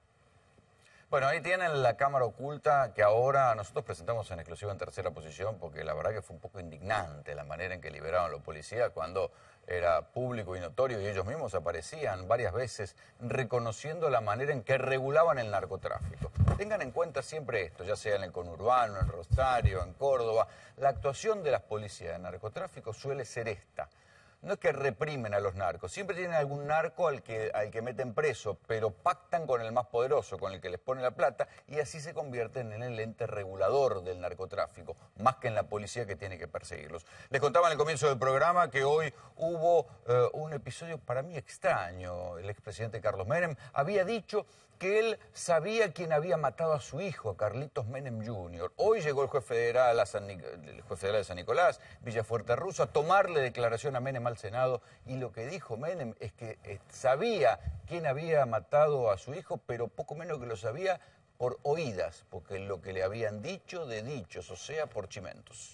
Bueno, ahí tienen la cámara oculta que ahora nosotros presentamos en exclusiva en Tercera Posición, porque la verdad que fue un poco indignante la manera en que liberaron a los policías cuando era público y notorio y ellos mismos aparecían varias veces reconociendo la manera en que regulaban el narcotráfico. Tengan en cuenta siempre esto, ya sea en el conurbano, en Rosario, en Córdoba, la actuación de las policías de narcotráfico suele ser esta. No es que reprimen a los narcos, siempre tienen algún narco al que, al que meten preso, pero pactan con el más poderoso, con el que les pone la plata, y así se convierten en el ente regulador del narcotráfico, más que en la policía que tiene que perseguirlos. Les contaba en el comienzo del programa que hoy hubo eh, un episodio para mí extraño. El expresidente Carlos Menem había dicho que él sabía quién había matado a su hijo, a Carlitos Menem junior Hoy llegó el juez federal, a San, el juez federal de San Nicolás, Villa Fuerteruso, a tomarle declaración a Menem al Senado, y lo que dijo Menem es que eh, sabía quién había matado a su hijo, pero poco menos que lo sabía por oídas, porque lo que le habían dicho de dichos, o sea, por chimentos.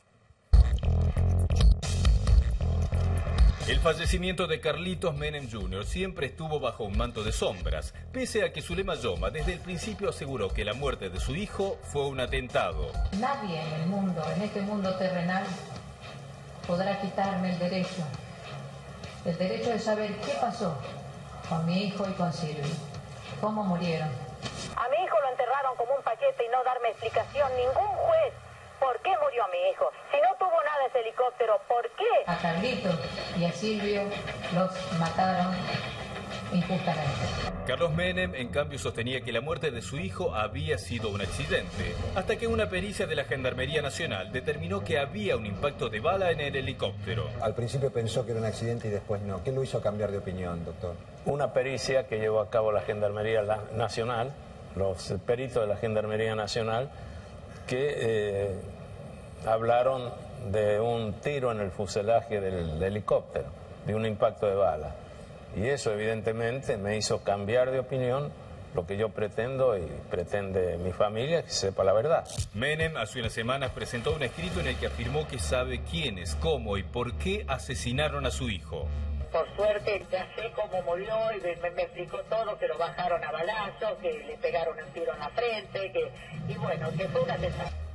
El fallecimiento de Carlitos Menem junior siempre estuvo bajo un manto de sombras, pese a que Zulema Yoma desde el principio aseguró que la muerte de su hijo fue un atentado.
Nadie en el mundo, en este mundo terrenal, podrá quitarme el derecho, el derecho de saber qué pasó con mi hijo y con Silvia, cómo murieron.
A mi hijo lo enterraron como un paquete y no darme explicación ningún juez. ¿Por qué murió mi hijo? Si no tuvo nada ese helicóptero, ¿por qué?
A Carlitos y a Silvio los mataron injustamente.
Carlos Menem, en cambio, sostenía que la muerte de su hijo había sido un accidente, hasta que una pericia de la Gendarmería Nacional determinó que había un impacto de bala en el helicóptero.
Al principio pensó que era un accidente y después no. ¿Qué lo hizo cambiar de opinión, doctor?
Una pericia que llevó a cabo la Gendarmería Nacional, los peritos de la Gendarmería Nacional, que eh, hablaron de un tiro en el fuselaje del, del helicóptero, de un impacto de bala. Y eso evidentemente me hizo cambiar de opinión, lo que yo pretendo y pretende mi familia, que sepa la verdad.
Menem hace unas semanas presentó un escrito en el que afirmó que sabe quiénes, cómo y por qué asesinaron a su hijo.
Por suerte ya sé cómo murió y me, me explicó todo, que lo bajaron a balazos, que le pegaron un tiro en la frente, que y bueno, que fue un atentado.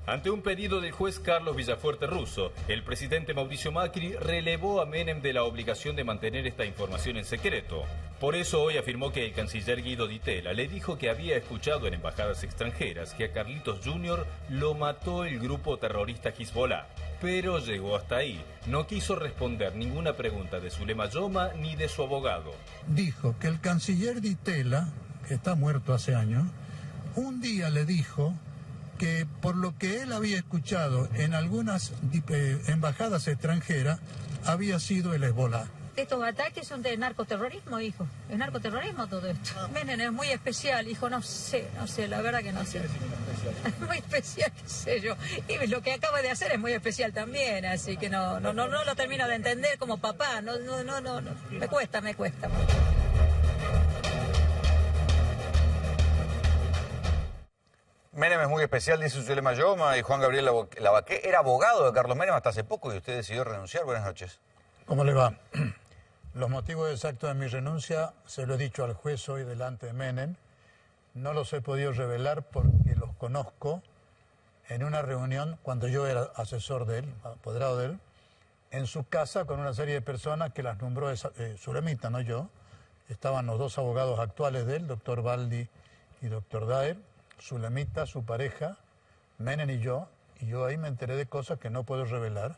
Ante un pedido del juez Carlos Villafuerte Russo, el presidente Mauricio Macri relevó a Menem de la obligación de mantener esta información en secreto. Por eso hoy afirmó que el canciller Guido Di Tella le dijo que había escuchado en embajadas extranjeras que a Carlitos junior lo mató el grupo terrorista Hezbollah. Pero llegó hasta ahí. No quiso responder ninguna pregunta de Zulema Yoma ni de su abogado.
Dijo que el canciller Di Tella, que está muerto hace años, un día le dijo que por lo que él había escuchado en algunas eh, embajadas extranjeras había sido el Hezbollah.
Estos ataques son de narcoterrorismo, hijo. Es narcoterrorismo todo esto. Menem es muy especial, hijo. No sé, no sé, la verdad que no sé. Muy especial, qué sé yo. Y lo que acaba de hacer es muy especial también, así que no, no, no, no lo termino de entender como papá. No, no, no, no, no. Me cuesta, me cuesta.
Menem es muy especial, dice Zulema Yoma, y Juan Gabriel Lavaqué era abogado de Carlos Menem hasta hace poco y usted decidió renunciar. Buenas noches.
¿Cómo le va? Los motivos exactos de mi renuncia se lo he dicho al juez hoy delante de Menem. No los he podido revelar porque los conozco en una reunión cuando yo era asesor de él, apoderado de él, en su casa con una serie de personas que las nombró eh, Zulemita, no yo. Estaban los dos abogados actuales de él, doctor Baldi y doctor Daer, Zulemita, su pareja, Menem y yo, y yo ahí me enteré de cosas que no puedo revelar,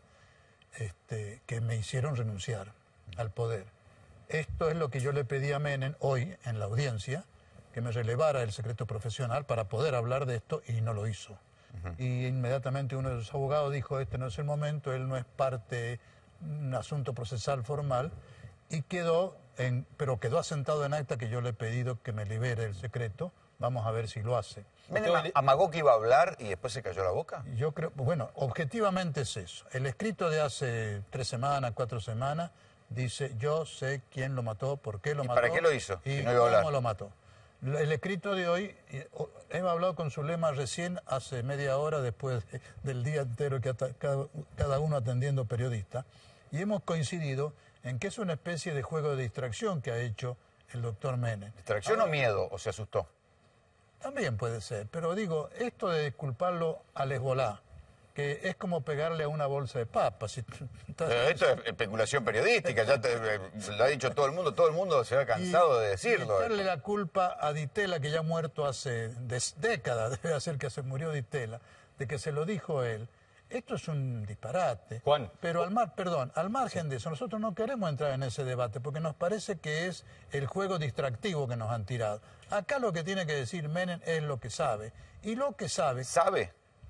este, que me hicieron renunciar al poder. Esto es lo que yo le pedí a Menem hoy en la audiencia, que me relevara el secreto profesional para poder hablar de esto, y no lo hizo. Uh-huh. Y inmediatamente uno de los abogados dijo, este no es el momento, él no es parte de un asunto procesal formal, y quedó, en, pero quedó asentado en acta que yo le he pedido que me libere el secreto. Vamos a ver si lo hace.
¿Menem amagó que iba a hablar y después se cayó la boca?
Yo creo, bueno, objetivamente es eso. El escrito de hace tres semanas, cuatro semanas, dice, yo sé quién lo mató, por qué lo
¿Y
mató.
para qué lo hizo?
Y
si no iba a hablar.
Cómo lo mató. El escrito de hoy, hemos hablado con Zulema recién, hace media hora, después del día entero que cada, cada uno atendiendo periodistas, y hemos coincidido en que es una especie de juego de distracción que ha hecho el doctor Menem.
¿Distracción Ahora, o miedo? ¿O se asustó?
También puede ser, pero digo, esto de culparlo al Hezbollah, que es como pegarle a una bolsa de papas. Si
estás... Esto es especulación periodística, ya te, lo ha dicho todo el mundo, todo el mundo se ha cansado
y,
de decirlo.
Y echarle la culpa a Di Tella, que ya ha muerto hace décadas, debe ser que se murió Di Tella, de que se lo dijo él. Esto es un disparate.
Juan.
Pero al mar, perdón, al margen de eso, nosotros no queremos entrar en ese debate porque nos parece que es el juego distractivo que nos han tirado. Acá lo que tiene que decir Menem es lo que sabe. Y lo que sabe...
¿Sabe?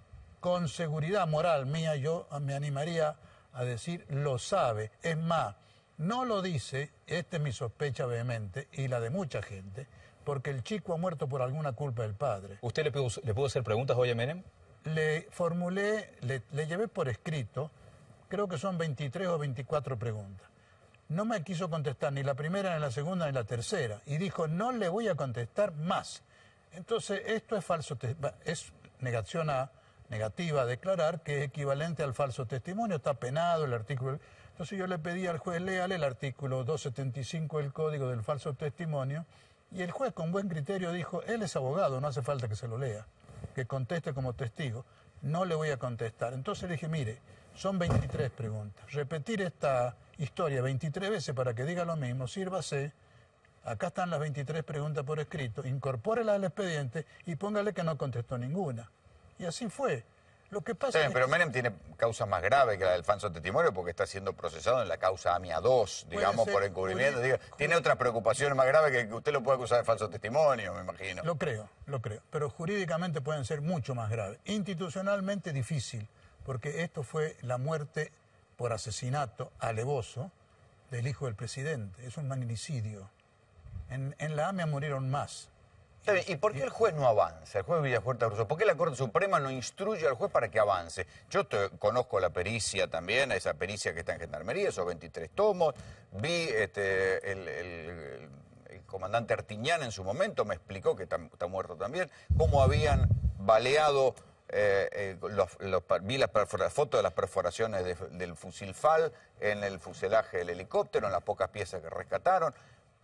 Con seguridad moral mía, yo me animaría a decir lo sabe. Es más, no lo dice, esta es mi sospecha vehemente y la de mucha gente, porque el chico ha muerto por alguna culpa del padre.
¿Usted le pudo, le pudo hacer preguntas hoy a Menem?
Le formulé, le, le llevé por escrito, creo que son veintitrés o veinticuatro preguntas. No me quiso contestar ni la primera, ni la segunda, ni la tercera. Y dijo, no le voy a contestar más. Entonces, esto es falso, es negación a, negativa a declarar, que es equivalente al falso testimonio, está penado el artículo. Entonces yo le pedí al juez, léale el artículo doscientos setenta y cinco del Código del falso testimonio, y el juez con buen criterio dijo, él es abogado, no hace falta que se lo lea, que conteste como testigo, no le voy a contestar. Entonces le dije, mire, son veintitrés preguntas, repetir esta historia veintitrés veces para que diga lo mismo, sírvase, acá están las veintitrés preguntas por escrito, incorpórela al expediente y póngale que no contestó ninguna. Y así fue. Lo que pasa
sí,
es
pero
que...
Menem tiene causa más grave que la del falso testimonio porque está siendo procesado en la causa A M I A dos, digamos, por encubrimiento. Diga, tiene otras preocupaciones más graves que que usted lo pueda acusar de falso testimonio, me imagino.
Lo creo, lo creo. Pero jurídicamente pueden ser mucho más graves. Institucionalmente difícil, porque esto fue la muerte por asesinato alevoso del hijo del presidente. Es un magnicidio. En, en la A M I A murieron más.
¿Y por qué el juez no avanza, el juez Villafuerte Russo? ¿Por qué la Corte Suprema no instruye al juez para que avance? Yo te, conozco la pericia también, esa pericia que está en Gendarmería, esos veintitrés tomos. Vi este, el, el, el comandante Artiñán en su momento, me explicó, que está, está muerto también, cómo habían baleado, eh, eh, los, los, vi las fotos de las perforaciones de, del fusil F A L en el fuselaje del helicóptero, en las pocas piezas que rescataron.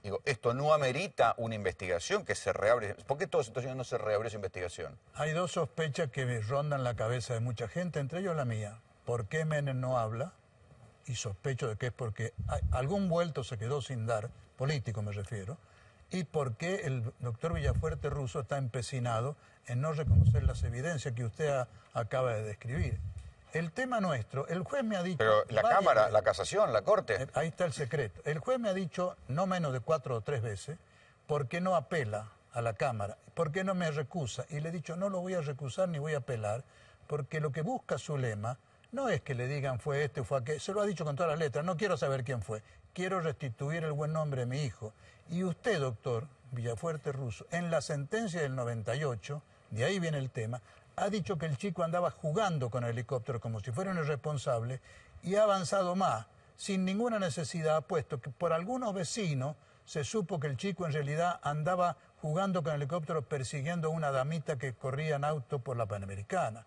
Digo, esto no amerita una investigación que se reabre. ¿Por qué todos estos años no se reabrió esa investigación?
Hay dos sospechas que me rondan la cabeza de mucha gente, entre ellos la mía. ¿Por qué Menem no habla? Y sospecho de que es porque hay, algún vuelto se quedó sin dar, político me refiero, y por qué el doctor Villafuerte Russo está empecinado en no reconocer las evidencias que usted a, acaba de describir. El tema nuestro, el juez me ha dicho...
Pero la
varias
Cámara,
veces,
la Casación, la Corte...
eh, ahí está el secreto. El juez me ha dicho no menos de cuatro o tres veces, ¿por qué no apela a la Cámara? ¿Por qué no me recusa? Y le he dicho, no lo voy a recusar ni voy a apelar, porque lo que busca Zulema no es que le digan fue este o fue aquel, se lo ha dicho con todas las letras, no quiero saber quién fue, quiero restituir el buen nombre de mi hijo. Y usted, doctor Villafuerte Russo, en la sentencia del noventa y ocho, de ahí viene el tema, ha dicho que el chico andaba jugando con el helicóptero como si fuera un irresponsable y ha avanzado más, sin ninguna necesidad, puesto que por algunos vecinos se supo que el chico en realidad andaba jugando con el helicóptero persiguiendo a una damita que corría en auto por la Panamericana.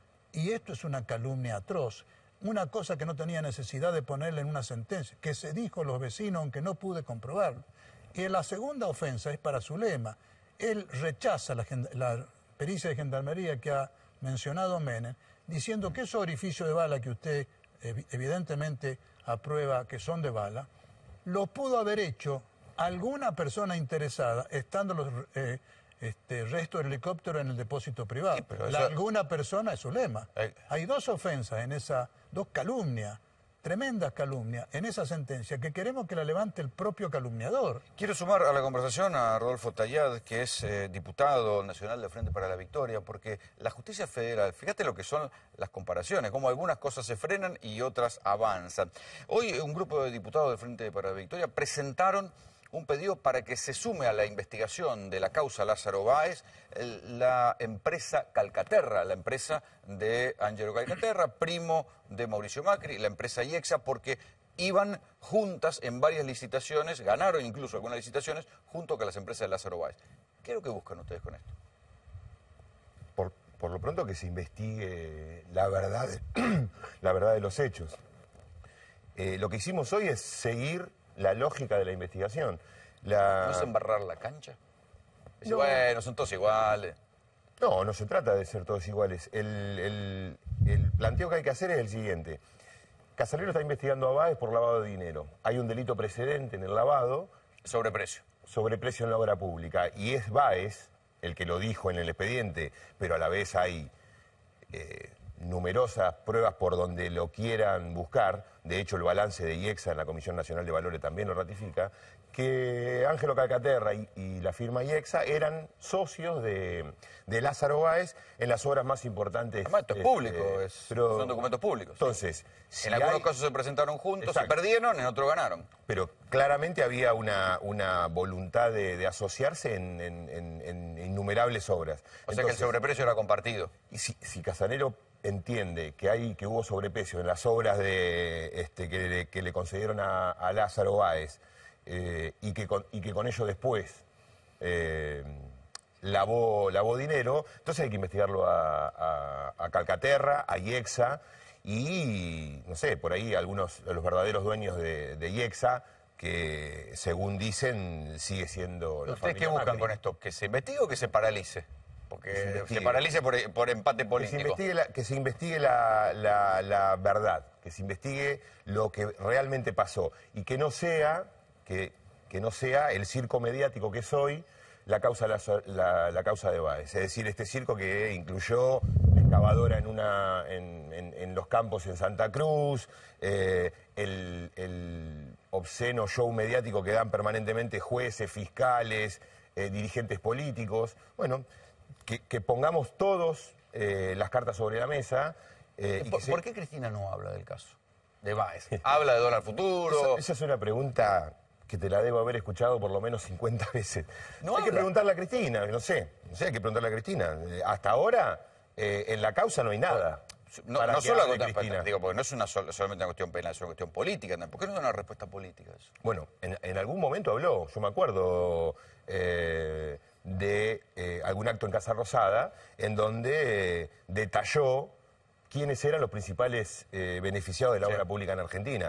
Y esto es una calumnia atroz, una cosa que no tenía necesidad de ponerle en una sentencia, que se dijo a los vecinos aunque no pude comprobarlo. Y la segunda ofensa es para Zulema. Él rechaza la, la pericia de gendarmería que ha mencionado Menem, diciendo que esos orificios de bala que usted evidentemente aprueba que son de bala, lo pudo haber hecho alguna persona interesada, estando los eh, este, restos del helicóptero en el depósito privado. Sí,
pero
la
eso...
alguna persona es Zulema.
Eh...
Hay dos ofensas en esa, dos calumnias, tremendas calumnias en esa sentencia que queremos que la levante el propio calumniador.
Quiero sumar a la conversación a Rodolfo Tallad, que es eh, diputado nacional del Frente para la Victoria, porque la justicia federal, fíjate lo que son las comparaciones, como algunas cosas se frenan y otras avanzan. Hoy un grupo de diputados del Frente para la Victoria presentaron un pedido para que se sume a la investigación de la causa Lázaro Báez la empresa Calcaterra, la empresa de Ángelo Calcaterra, primo de Mauricio Macri, la empresa IEXA, porque iban juntas en varias licitaciones, ganaron incluso algunas licitaciones, junto con las empresas de Lázaro Báez. ¿Qué es lo que buscan ustedes con esto?
Por, por lo pronto que se investigue la verdad, la verdad de los hechos. Eh, lo que hicimos hoy es seguir la lógica de la investigación. La...
¿No es embarrar la cancha? Dice,
No.
bueno, son todos iguales.
No, no se trata de ser todos iguales. El, el, el planteo que hay que hacer es el siguiente. Casalero está investigando a Báez por lavado de dinero. Hay un delito precedente en el lavado.
Sobreprecio.
Sobreprecio en la obra pública. Y es Báez el que lo dijo en el expediente, pero a la vez hay eh, numerosas pruebas por donde lo quieran buscar. De hecho, el balance de IEXA en la Comisión Nacional de Valores también lo ratifica, que Ángelo Calcaterra y, y la firma IEXA eran socios de, de Lázaro Báez en las obras más importantes.
Además, esto es
este,
público, es,
pero,
son documentos públicos.
Entonces, si
en algunos
hay,
casos se presentaron juntos,
Exacto.
se perdieron, en otros ganaron.
Pero claramente había una, una voluntad de, de asociarse en, en, en, en innumerables obras.
O sea que el sobreprecio era compartido.
Y si, si Casanero entiende que hay que hubo sobreprecio en las obras de este que, le, que le concedieron a, a Lázaro Báez eh, y, que con, y que con ello después eh, lavó, lavó dinero, entonces hay que investigarlo a, a, a Calcaterra, a IEXA y, no sé, por ahí algunos de los verdaderos dueños de, de IEXA que, según dicen, sigue siendo... la
¿Ustedes qué
familia
buscan
Macri.
con esto? ¿Que se investigue o que se paralice? Porque
Que se
se,
investigue.
paralice por, por empate
Que se
político.
investigue, la, que se investigue la, la, la verdad, que se investigue lo que realmente pasó y que no sea, que, que no sea el circo mediático que es hoy la causa, la, la, la causa de Báez. Es decir, este circo que incluyó la excavadora en, una, en, en, en los campos en Santa Cruz, eh, el, el obsceno show mediático que dan permanentemente jueces, fiscales, eh, dirigentes políticos. Bueno, que, que pongamos todos eh, las cartas sobre la mesa. Eh, y
¿Por,
que se...
¿Por qué Cristina no habla del caso de Báez? Habla de dólar futuro.
Esa, esa es una pregunta que te la debo haber escuchado por lo menos cincuenta veces.
No
hay
habla.
que preguntarle a Cristina, no sé, no sé, hay que preguntarle a Cristina. Eh, hasta ahora, eh, en la causa no hay nada.
No,
para
no
que
solo
hable
contra-
Cristina.
digo, porque no es una sol- solamente una cuestión penal, es una cuestión política. ¿Por qué no da una respuesta política a eso?
Bueno, en, en algún momento habló, yo me acuerdo eh, de eh, algún acto en Casa Rosada, en donde eh, detalló quiénes eran los principales eh, beneficiados de la
Sí.
obra pública en Argentina.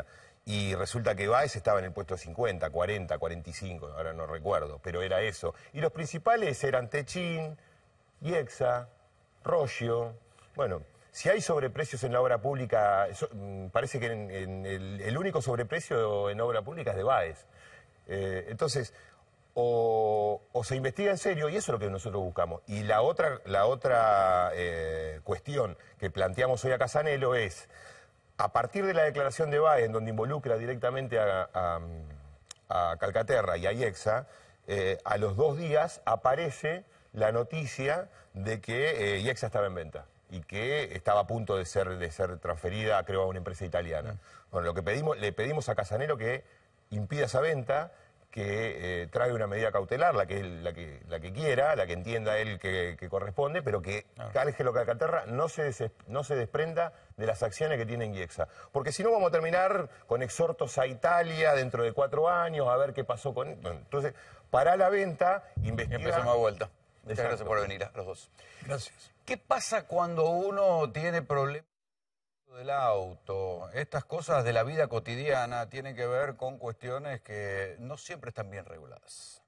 y resulta que Báez estaba en el puesto cincuenta, cuarenta, cuarenta y cinco, ahora no recuerdo, pero era eso. Y los principales eran Techín, IEXA, Roggio. Bueno, si hay sobreprecios en la obra pública, eso, parece que en, en el, el único sobreprecio en obra pública es de Báez. Eh, entonces, o, o se investiga en serio, y eso es lo que nosotros buscamos. Y la otra, la otra eh, cuestión que planteamos hoy a Casanelo es, a partir de la declaración de Báez, en donde involucra directamente a, a, a Calcaterra y a IEXA, eh, a los dos días aparece la noticia de que eh, IEXA estaba en venta y que estaba a punto de ser, de ser transferida, creo, a una empresa italiana. Mm. Bueno, lo que pedimos, le pedimos a Casanelo que impida esa venta, que eh, trae una medida cautelar, la que, la, que, la que quiera, la que entienda él que, que corresponde, pero que Ángelo Calcaterra no se, des, no se desprenda de las acciones que tiene en IEXA. Porque si no vamos a terminar con exhortos a Italia dentro de cuatro años, a ver qué pasó con... Bueno, entonces, para la venta, investigar...
Y empezamos a vuelta. Muchas
Exacto.
gracias por venir a los dos.
Gracias.
¿Qué pasa cuando uno tiene problemas del auto? Estas cosas de la vida cotidiana tienen que ver con cuestiones que no siempre están bien reguladas.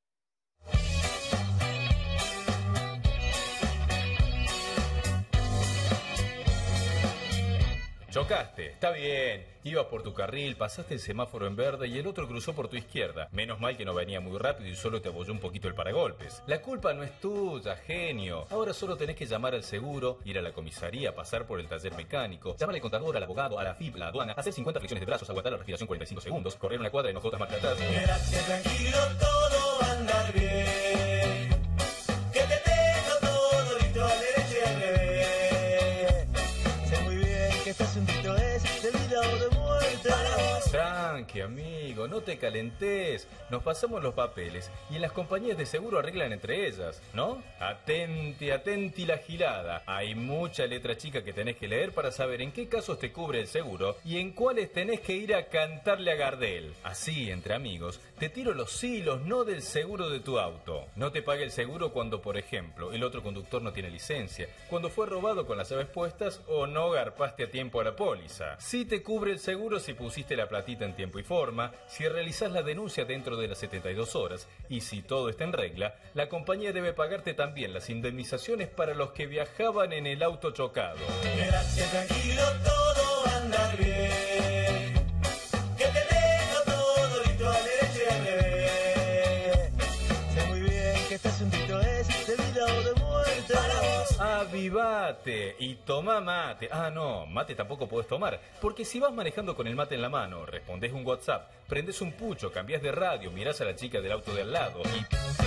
Chocaste, está bien, ibas por tu carril, pasaste el semáforo en verde y el otro cruzó por tu izquierda. Menos mal que no venía muy rápido y solo te apoyó un poquito el paragolpes. La culpa no es tuya, genio. Ahora solo tenés que llamar al seguro, ir a la comisaría, pasar por el taller mecánico, llamar al contador, al abogado, a la F I P, la aduana, hacer cincuenta flexiones de brazos, aguantar la respiración cuarenta y cinco segundos, correr una cuadra en hojotas más atrás.
Quédate tranquilo, todo va a andar bien. Que te tengo todo listo al derecho y al revés. Sé muy bien que este asuntito es de vida o de muerte.
Tranqui, amigo, no te calentes. Nos pasamos los papeles y en las compañías de seguro arreglan entre ellas, ¿no? Atenti, atenti la gilada. Hay mucha letra chica que tenés que leer para saber en qué casos te cubre el seguro y en cuáles tenés que ir a cantarle a Gardel. Así, entre amigos, te tiro los hilos, no del seguro de tu auto. No te pague el seguro cuando, por ejemplo, el otro conductor no tiene licencia, cuando fue robado con las llaves puestas o no garpaste a tiempo a la póliza. Sí te cubre el seguro si pusiste la platita en tiempo y forma, si realizás la denuncia dentro de las setenta y dos horas y si todo está en regla, la compañía debe pagarte también las indemnizaciones para los que viajaban en el auto chocado.
Quédate tranquilo, todo va a andar bien. Que te tengo todo listo al derecho y al revés. Sé muy bien que este asuntito es de vida o de muerte. Para vos.
Avivate y toma mate. Ah, no, mate tampoco podés tomar, porque si vas manejando con el mate en la mano, respondés un WhatsApp, prendés un pucho, cambiás de radio, mirás a la chica del auto de al lado y...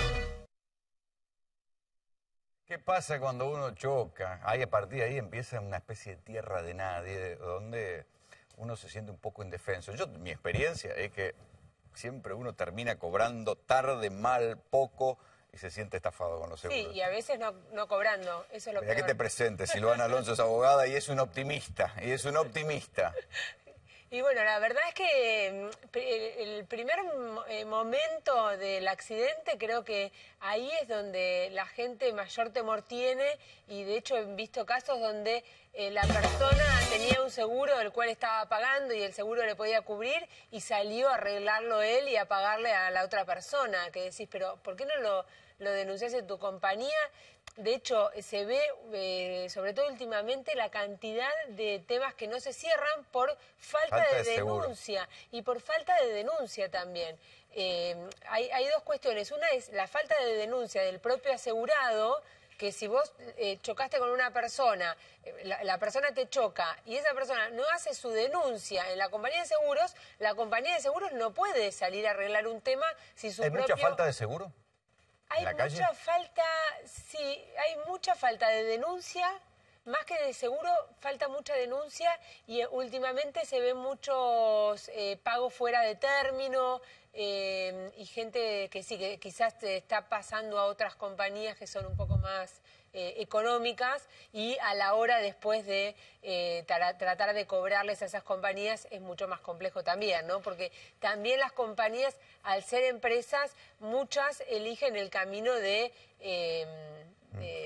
¿Qué pasa cuando uno choca? Ahí a partir de ahí empieza una especie de tierra de nadie, donde uno se siente un poco indefenso. Yo, mi experiencia es que siempre uno termina cobrando tarde, mal, poco, y se siente estafado con los seguros.
Sí, y a veces no, no cobrando, eso es lo
Mira
peor.
que te presente, Silvana Alonso es abogada y es un optimista, y es un optimista.
Y bueno, la verdad es que el primer momento del accidente creo que ahí es donde la gente mayor temor tiene y de hecho he visto casos donde eh, la persona tenía un seguro del cual estaba pagando y el seguro le podía cubrir y salió a arreglarlo él y a pagarle a la otra persona, que decís, pero ¿por qué no lo, lo denunciás en tu compañía? De hecho, se ve, eh, sobre todo últimamente, la cantidad de temas que no se cierran por falta, falta de, de denuncia y por falta de denuncia también. Eh, hay, hay dos cuestiones. Una es la falta de denuncia del propio asegurado, que si vos eh, chocaste con una persona, eh, la, la persona te choca y esa persona no hace su denuncia en la compañía de seguros, la compañía de seguros no puede salir a arreglar un tema si su
¿Hay
propio...
mucha falta de seguro?
Hay mucha falta, sí, hay mucha falta de denuncia, más que de seguro, falta mucha denuncia y eh, últimamente se ven muchos eh, pagos fuera de término eh, y gente que sí, que quizás te está pasando a otras compañías que son un poco más eh, económicas y a la hora después de eh, tra tratar de cobrarles a esas compañías es mucho más complejo también, ¿no? Porque también las compañías, al ser empresas, muchas eligen el camino de... Eh, de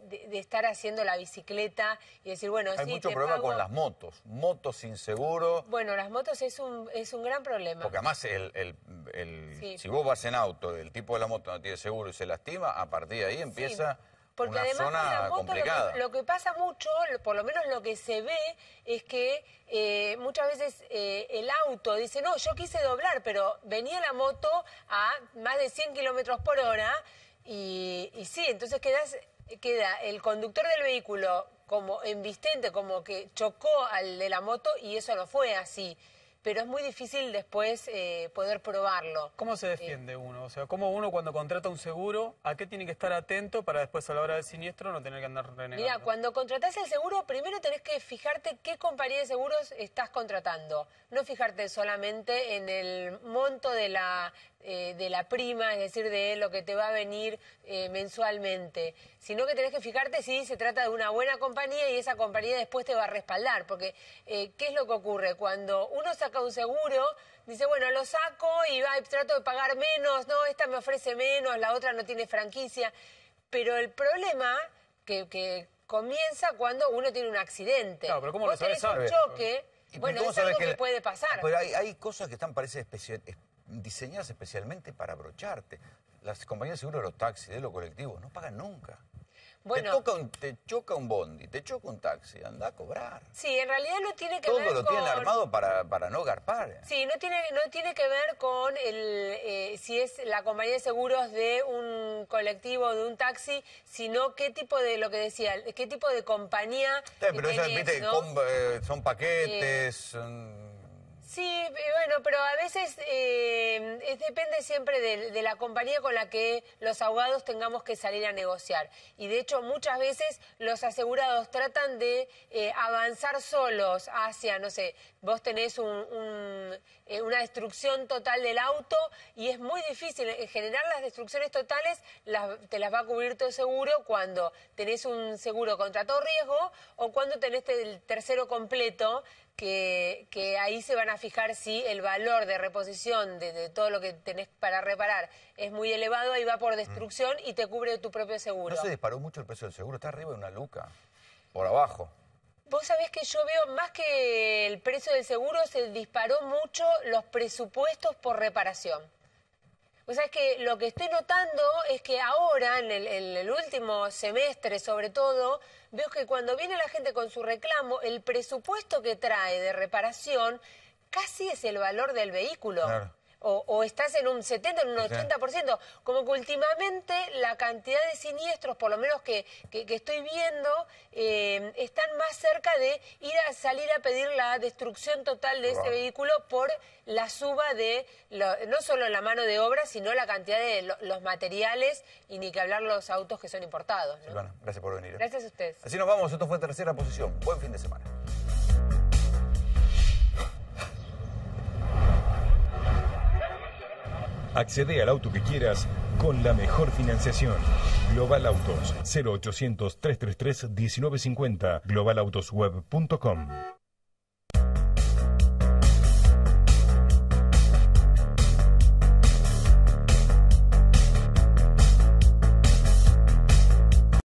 de, de estar haciendo la bicicleta y decir, bueno,
Hay
sí,
mucho
te
problema
pago.
con las motos. Motos sin seguro.
Bueno, las motos es un, es un gran problema.
Porque además, el, el, el-
Sí.
si vos vas en auto, el tipo de la moto no tiene seguro y se lastima, a partir de ahí empieza
Porque
una
además con la
zona
moto
complicada.
Lo, que, lo que pasa mucho, lo- por lo menos lo que se ve, es que eh, muchas veces eh, el auto dice, no, yo quise doblar, pero venía la moto a más de cien kilómetros por hora y, y sí, entonces quedas, queda el conductor del vehículo como embistente, como que chocó al de la moto y eso no fue así. Pero es muy difícil después eh, poder probarlo.
¿Cómo se defiende uno? O sea, ¿cómo uno cuando contrata un seguro, a qué tiene que estar atento para después a la hora del siniestro no tener que andar renegando?
Mira, cuando contratás el seguro, primero tenés que fijarte qué compañía de seguros estás contratando. No fijarte solamente en el monto de la, eh, de la prima, es decir, de lo que te va a venir eh, mensualmente, sino que tenés que fijarte si se trata de una buena compañía y esa compañía después te va a respaldar. Porque, eh, ¿qué es lo que ocurre? Cuando uno saca un seguro, dice, bueno, lo saco y va, trato de pagar menos, no, esta me ofrece menos, la otra no tiene franquicia. Pero el problema que, que comienza cuando uno tiene un accidente.
Claro, pero ¿cómo
Vos
lo sabes?
tenés un
¿Sabes?
choque,
¿Y
bueno,
cómo
es
sabes
algo que,
le-
puede pasar.
Pero hay, hay cosas que están, parece, especia- es- diseñadas especialmente para abrocharte. Las compañías de seguro de los taxis, de los colectivos, no pagan nunca.
Bueno.
Te, toca un- te choca un bondi, te choca un taxi, anda a cobrar.
Sí, en realidad no tiene que
Todo
ver
lo
con...
tienen armado para, para no garpar.
Sí, no tiene, no tiene que ver con el eh, si es la compañía de seguros de un colectivo, de un taxi, sino qué tipo de, lo que decía, qué tipo de compañía
Sí, pero esas,
tenés,
viste,
¿no?
com- eh, son paquetes, son-
Sí, eh, bueno, pero a veces eh, es- depende siempre de, de la compañía con la que los abogados tengamos que salir a negociar. Y de hecho muchas veces los asegurados tratan de eh, avanzar solos hacia, no sé, vos tenés un, un, eh, una destrucción total del auto y es muy difícil. En general las destrucciones totales las- te las va a cubrir tu seguro cuando tenés un seguro contra todo riesgo o cuando tenés el tercero completo, que, que ahí se van a fijar si el valor de reposición de, de todo lo que tenés para reparar es muy elevado, ahí va por destrucción y te cubre tu propio seguro.
No se disparó mucho el precio del seguro, está arriba de una luca, por abajo.
Vos sabés que yo veo más que el precio del seguro, se disparó mucho los presupuestos por reparación. Vos sabés que lo que estoy notando es que ahora, en el, en el último semestre sobre todo, veo que cuando viene la gente con su reclamo, el presupuesto que trae de reparación casi es el valor del vehículo.
Claro.
O, o estás en un setenta, en un
Sí.
ochenta por ciento. Como que últimamente la cantidad de siniestros, por lo menos que, que, que estoy viendo, eh, están más cerca de ir a salir a pedir la destrucción total de ese
Wow.
vehículo por la suba de, lo- no solo la mano de obra, sino la cantidad de lo- los materiales y ni que hablar los autos que son importados, ¿no?
Silvana, gracias por venir. ¿eh?
Gracias a ustedes.
Así nos vamos, esto fue Tercera Posición. Buen fin de semana.
Accede al auto que quieras con la mejor financiación. Global Autos, cero ochocientos, trescientos treinta y tres, diecinueve cincuenta, global autos web punto com.